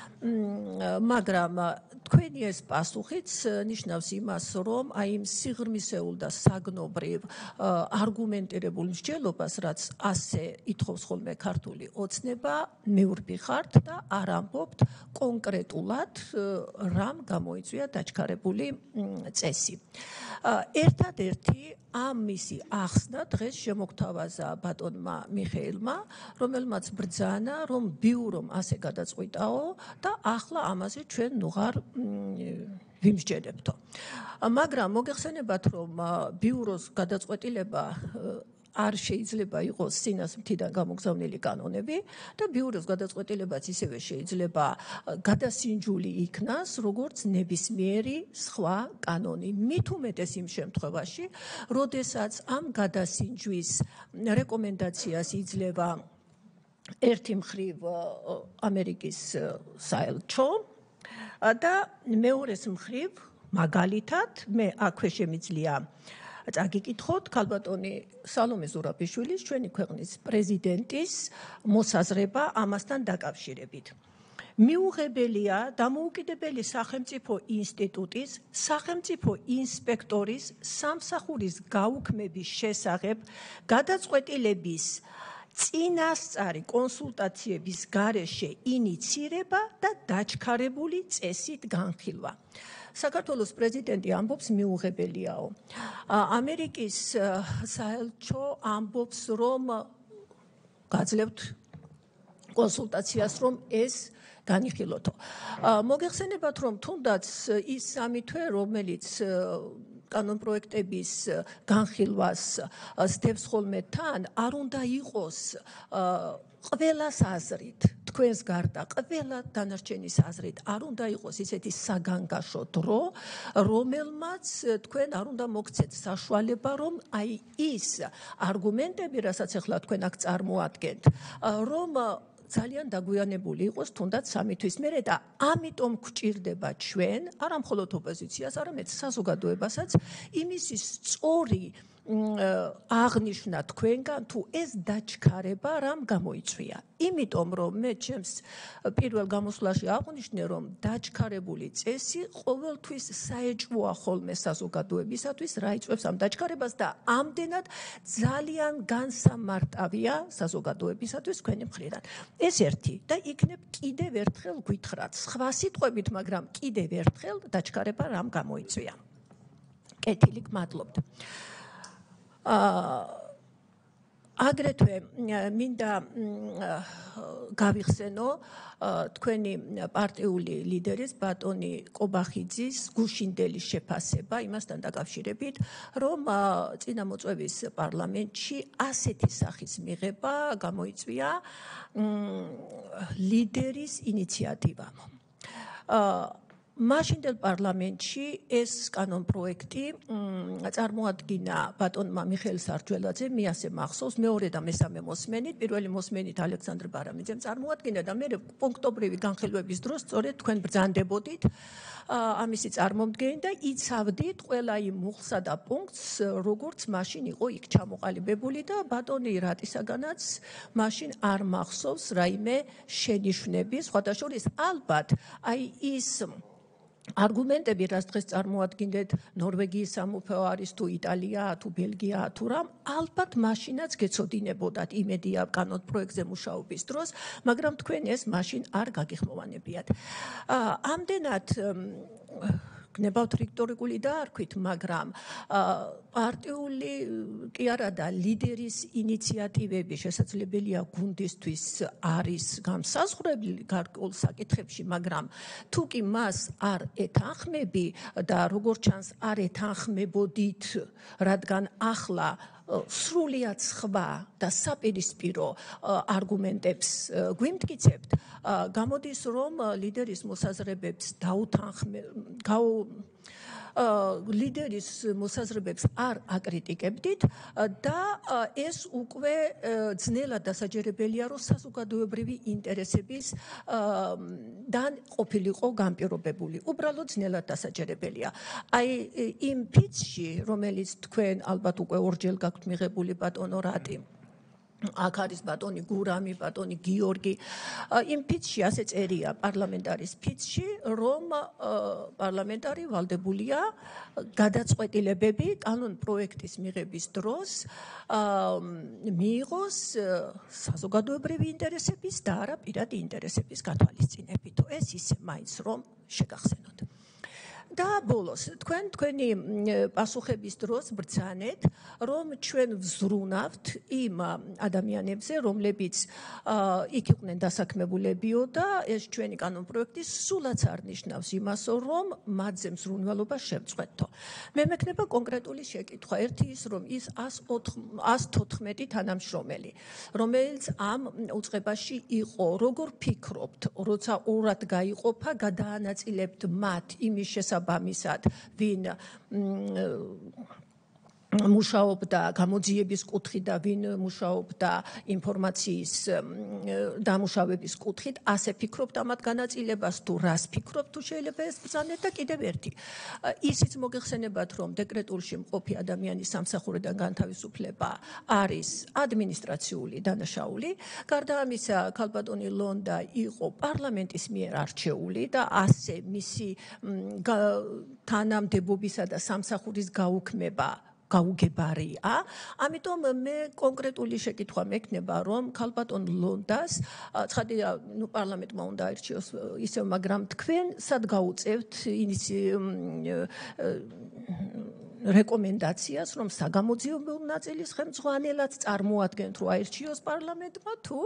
მაგრამ თქვენი ეს პასუხიც ნიშნავს იმას, რომ აი იმ სიღრმისეულ და საგნობრივ არგუმენტირებულ მსჯელობას, რაც ასე ითხოვს ხოლმე ქართული ოცნება, მიურბიხართ და არ ამბობთ კონკრეტულად რამ გამოიწვია დაჩქარებული წესი. ერთადერთი ამ მისი ახსნა დღეს შემოგთავაზა ბატონმა მიხეილმა, რომელმაც ბრძანა, რომ ბიურომ ასე გადაწყვიტაო და ახლა ამაზე ჩვენ ნუღარ ვიმსჯელებთო. მაგრამ მოგეხსენებათ, რომ ბიუროს გადაწყვეტილება არ შეიძლება იყოს სინას მთიდან გამოგზავნილი კანონები და ბიუროს გადაწყვეტილებაც ისევე შეიძლება გადასინჯული იქნას, როგორც ნებისმიერი სხვა კანონი. მით უმეტეს იმ შემთხვევაში, როდესაც ამ გადასინჯვის რეკომენდაციას იძლევა ერთი მხრივ ამერიკის საელჩო და მეორეს მხრივ მაგალითად მე აქვე შემიძლია წაგიკითხოთ ქალბატონი სალომე ზურაბიშვილის, ჩვენი ქვეყნის პრეზიდენტის მოსაზრება ამასთან დაკავშირებით. მიუღებელია დამოუკიდებელი სახელმწიფო ინსტიტუტის, სახელმწიფო ინსპექტორის სამსახურის გაუქმების შესახებ გადაწყვეტილების წინასწარი კონსულტაციების გარეშე ინიცირება და დაჩქარებული წესით განხილვა. საქართველოს პრეზიდენტი ამბობს მიუღებელიაო. ამერიკის საელჩო ამბობს, რომ გაძლევთ კონსულტაციას, რომ ეს განიხილოთო. მოგეხსენებათ, რომ თუნდაც ის სამი თვე, რომელიც კანონპროექტების განხილვას სდევს ხოლმე თან, არ უნდა იყოს ყველას აზრით, თქვენს გარდა, ყველა დანარჩენის აზრით, არ უნდა იყოს ისეთი საგანგაშო დრო, რომელმაც თქვენ არ უნდა მოგცეთ საშუალება, რომ აი ის არგუმენტები, რასაც ახლა თქვენ აქ წარმოადგენთ, რომ ძალიან დაგვიანებული იყოს თუნდაც სამი თვის მერე და ამიტომ გვჭირდება ჩვენ, არა მხოლოდ ოპოზიციას, არამედ საზოგადოებასაც იმისი სწორი აღნიშნა თქვენგან თუ ეს დაჩქარება რამ გამოიწვია. იმიტომ რომ მე ჩემს პირველ გამოსვლაში აღვნიშნე, რომ დაჩქარებული წესი ყოველთვის საეჭვოა ხოლმე საზოგადოებისათვის, რა იწვევს ამ დაჩქარებას და ამდენად ძალიან განსამარტავია საზოგადოებისათვის თქვენი მხრიდან. ეს ერთი და იქნებ კიდევ ერთხელ გვითხრათ სხვა სიტყვებით, მაგრამ კიდევ ერთხელ დაჩქარება რამ გამოიწვია. კეთილი გმადლობთ. აგრეთვე მინდა გავიხსენო თქვენი პარტიული ლიდერის ბატონი კობახიძის გუშინდელი შეფასება იმასთან დაკავშირებით, რომ წინამოწვევის პარლამენტში ასეთი სახის მიღება გამოიწვია ლიდერის ინიციატივამ. მაშინდელ პარლამენტში ეს კანონპროექტი წარმოადგინა ბატონმა მიხეილ სარჯველაძემ, მიასე მახსოვს, მეორე და მესამე მოსმენით, პირველი მოსმენით ალექსანდრე ბარამიძემ წარმოადგინა და მე პუნქტობრივი განხილვების დროს სწორედ თქვენ ბრძანდებოდით ამისი წარმომდგენი და იცავდით ყველა იმ მუხლსა და პუნქტს, როგორც მაშინ იყო იქ ჩამოყალიბებული და ბატონი რატისაგანაც მაშინ არ მახსოვს რაიმე შენიშვნები, სხვათა შორის ალბათ აი ის არგუმენტები, რაც დღეს წარმოადგენთ ნორვეგიის სამეფო არის თუ იტალია თუ ბელგია თუ რამ, ალბათ მაშინაც გეცოდინებოდათ იმედია კანონპროექტზე მუშაობის დროს, მაგრამ თქვენ ეს მაშინ არ გაგიხმოვანებიათ. ამდენად გნებავთ რიტორიკული დაარქვით, მაგრამ პარტიული კი არა და ლიდერის ინიციატივები შესაძლებელია გუნდისთვის არის განსაზღვრელი გარკვეულ საკითხებში, მაგრამ თუ კი მას არ ეთანხმები და როგორც ჩანს არ ეთანხმებოდით, რადგან ახლა სრულიად სხვა და საპირისპირო არგუმენტებს გვიმტკიცებთ, გამოდის რომ ლიდერის მოსაზრებებს დაუთანხმე ლიდერის მოსაზრებებს არ აკრიტიკებდით და ეს უკვე ძნელად დასაჯერებელია, რომ საზოგადოებრივი ინტერესების დან ყოფილიყო განპირობებული. უბრალოდ ძნელად დასაჯერებელია. აი იმ ფიცში, რომელიც თქვენ ალბათ უკვე ორჯერ გაქვთ მიღებული ბატონო რატი, აქ არის ბატონი გურამი, ბატონი გიორგი. იმ ფიცში ასე წერია, პარლამენტარის ფიცში, რომ პარლამენტარი ვალდებულია გადაწყვეტილებები კანონპროექტის მიღების დროს მიიღოს საზოგადოებრივი ინტერესების და არა პირადი ინტერესების გათვალისწინებით. ეს ისე მაინც რომ შეგახსენოთ. და ბოლოს, თქვენ თქვენი პასუხების დროს ბრძანეთ, რომ ჩვენ ვზრუნავთ იმ ადამიანებზე, რომლებიც იქ იყვნენ დასაქმებულებიო და ეს ჩვენი კანონპროექტი სულაც არ ნიშნავს იმას, რომ მათზე მზრუნველობა შევწყვეტო. მე მექნება კონკრეტული შეკითხვა. ერთი ის, რომ ის ას თოთხმეტი თანამშრომელი, რომელიც ამ უწყებაში იყო, როგორ ფიქრობთ, როცა ორად გაიყოფა, გადაანაწილებთ მათ იმის შესაბამისად ბამისად, ვინ მუშაობდა გამოძიების კუთხით და ვინ მუშაობდა ინფორმაციის დამუშავების კუთხით, ასე ფიქრობთ ამათ განაწილებას თუ რას ფიქრობთ, თუ შეიძლება ეს ბრძანეთ და კიდევ ერთი. ისიც მოგეხსენებათ, რომ დეკრეტულში მყოფი ადამიანის სამსახურიდან განთავისუფლება არის ადმინისტრაციული დანაშაული. გარდა ამისა, ქალბატონი ლონდა იყო პარლამენტის მიერ არჩეული და ასე მისი თანამდებობისა და სამსახურის გაუქმება გაუგებარია. ამიტომ მე კონკრეტული შეკითხვა მექნება, რომ ქალბატონ ლონდას, ცხადია, ნუ პარლამენტმა უნდა აირჩიოს ისევ, მაგრამ თქვენ სად გაუწევთ რეკომენდაციას, რომ საგამოძიებელ ნაწილის ხელმძღვანელად წარმოადგენთ, რომ აირჩიოს პარლამენტმა თუ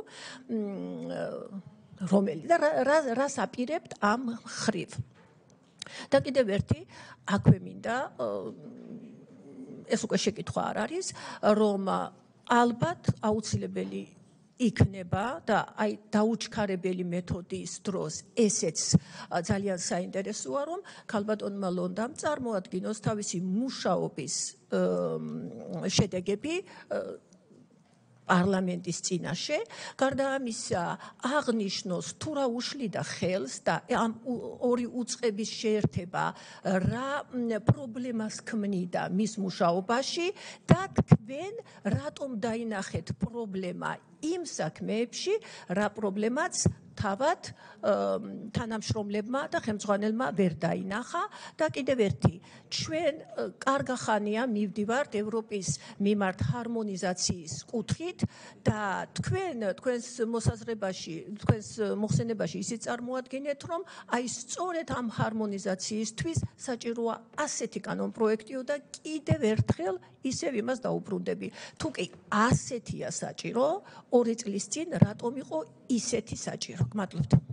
რომელი და რას აპირებთ ამ ხრივ. და კიდევ ერთი, აქვე მინდა ეს უკვე შეკითხვა არ არის, რომ ალბათ აუცილებელი იქნება და აი დაუჩქარებელი მეთოდის დროს ესეც ძალიან საინტერესოა, რომ ქალბატონმა ლონდამ წარმოადგინოს თავისი მუშაობის შედეგები პარლამენტის წინაშე, გარდა ამისა აღნიშნოს თუ რა უშლიდა ხელს და ამ ორი უწყების შეერთება რა პრობლემას ქმნიდა მის მუშაობაში და თქვენ რატომ დაინახეთ პრობლემა იმ საქმეებში, რა პრობლემაც თავად თანამშრომლებმა და ხელმძღვანელმა ვერ დაინახა და კიდევ ერთი ჩვენ კარგა ხანია მივდივართ ევროპის მიმართ ჰარმონიზაციის კუთხით და თქვენ თქვენს მოსაზრებაში თქვენს მოხსენებაში ისიც წარმოადგენთ რომ აი სწორედ ამ ჰარმონიზაციისთვის საჭიროა ასეთი კანონპროექტიო და კიდევ ერთხელ ისევ იმას დაუბრუნდები თუ კი ასეთია საჭირო ორი წლის წინ რატომ იყო ისეთი საჭირო გმადლობთ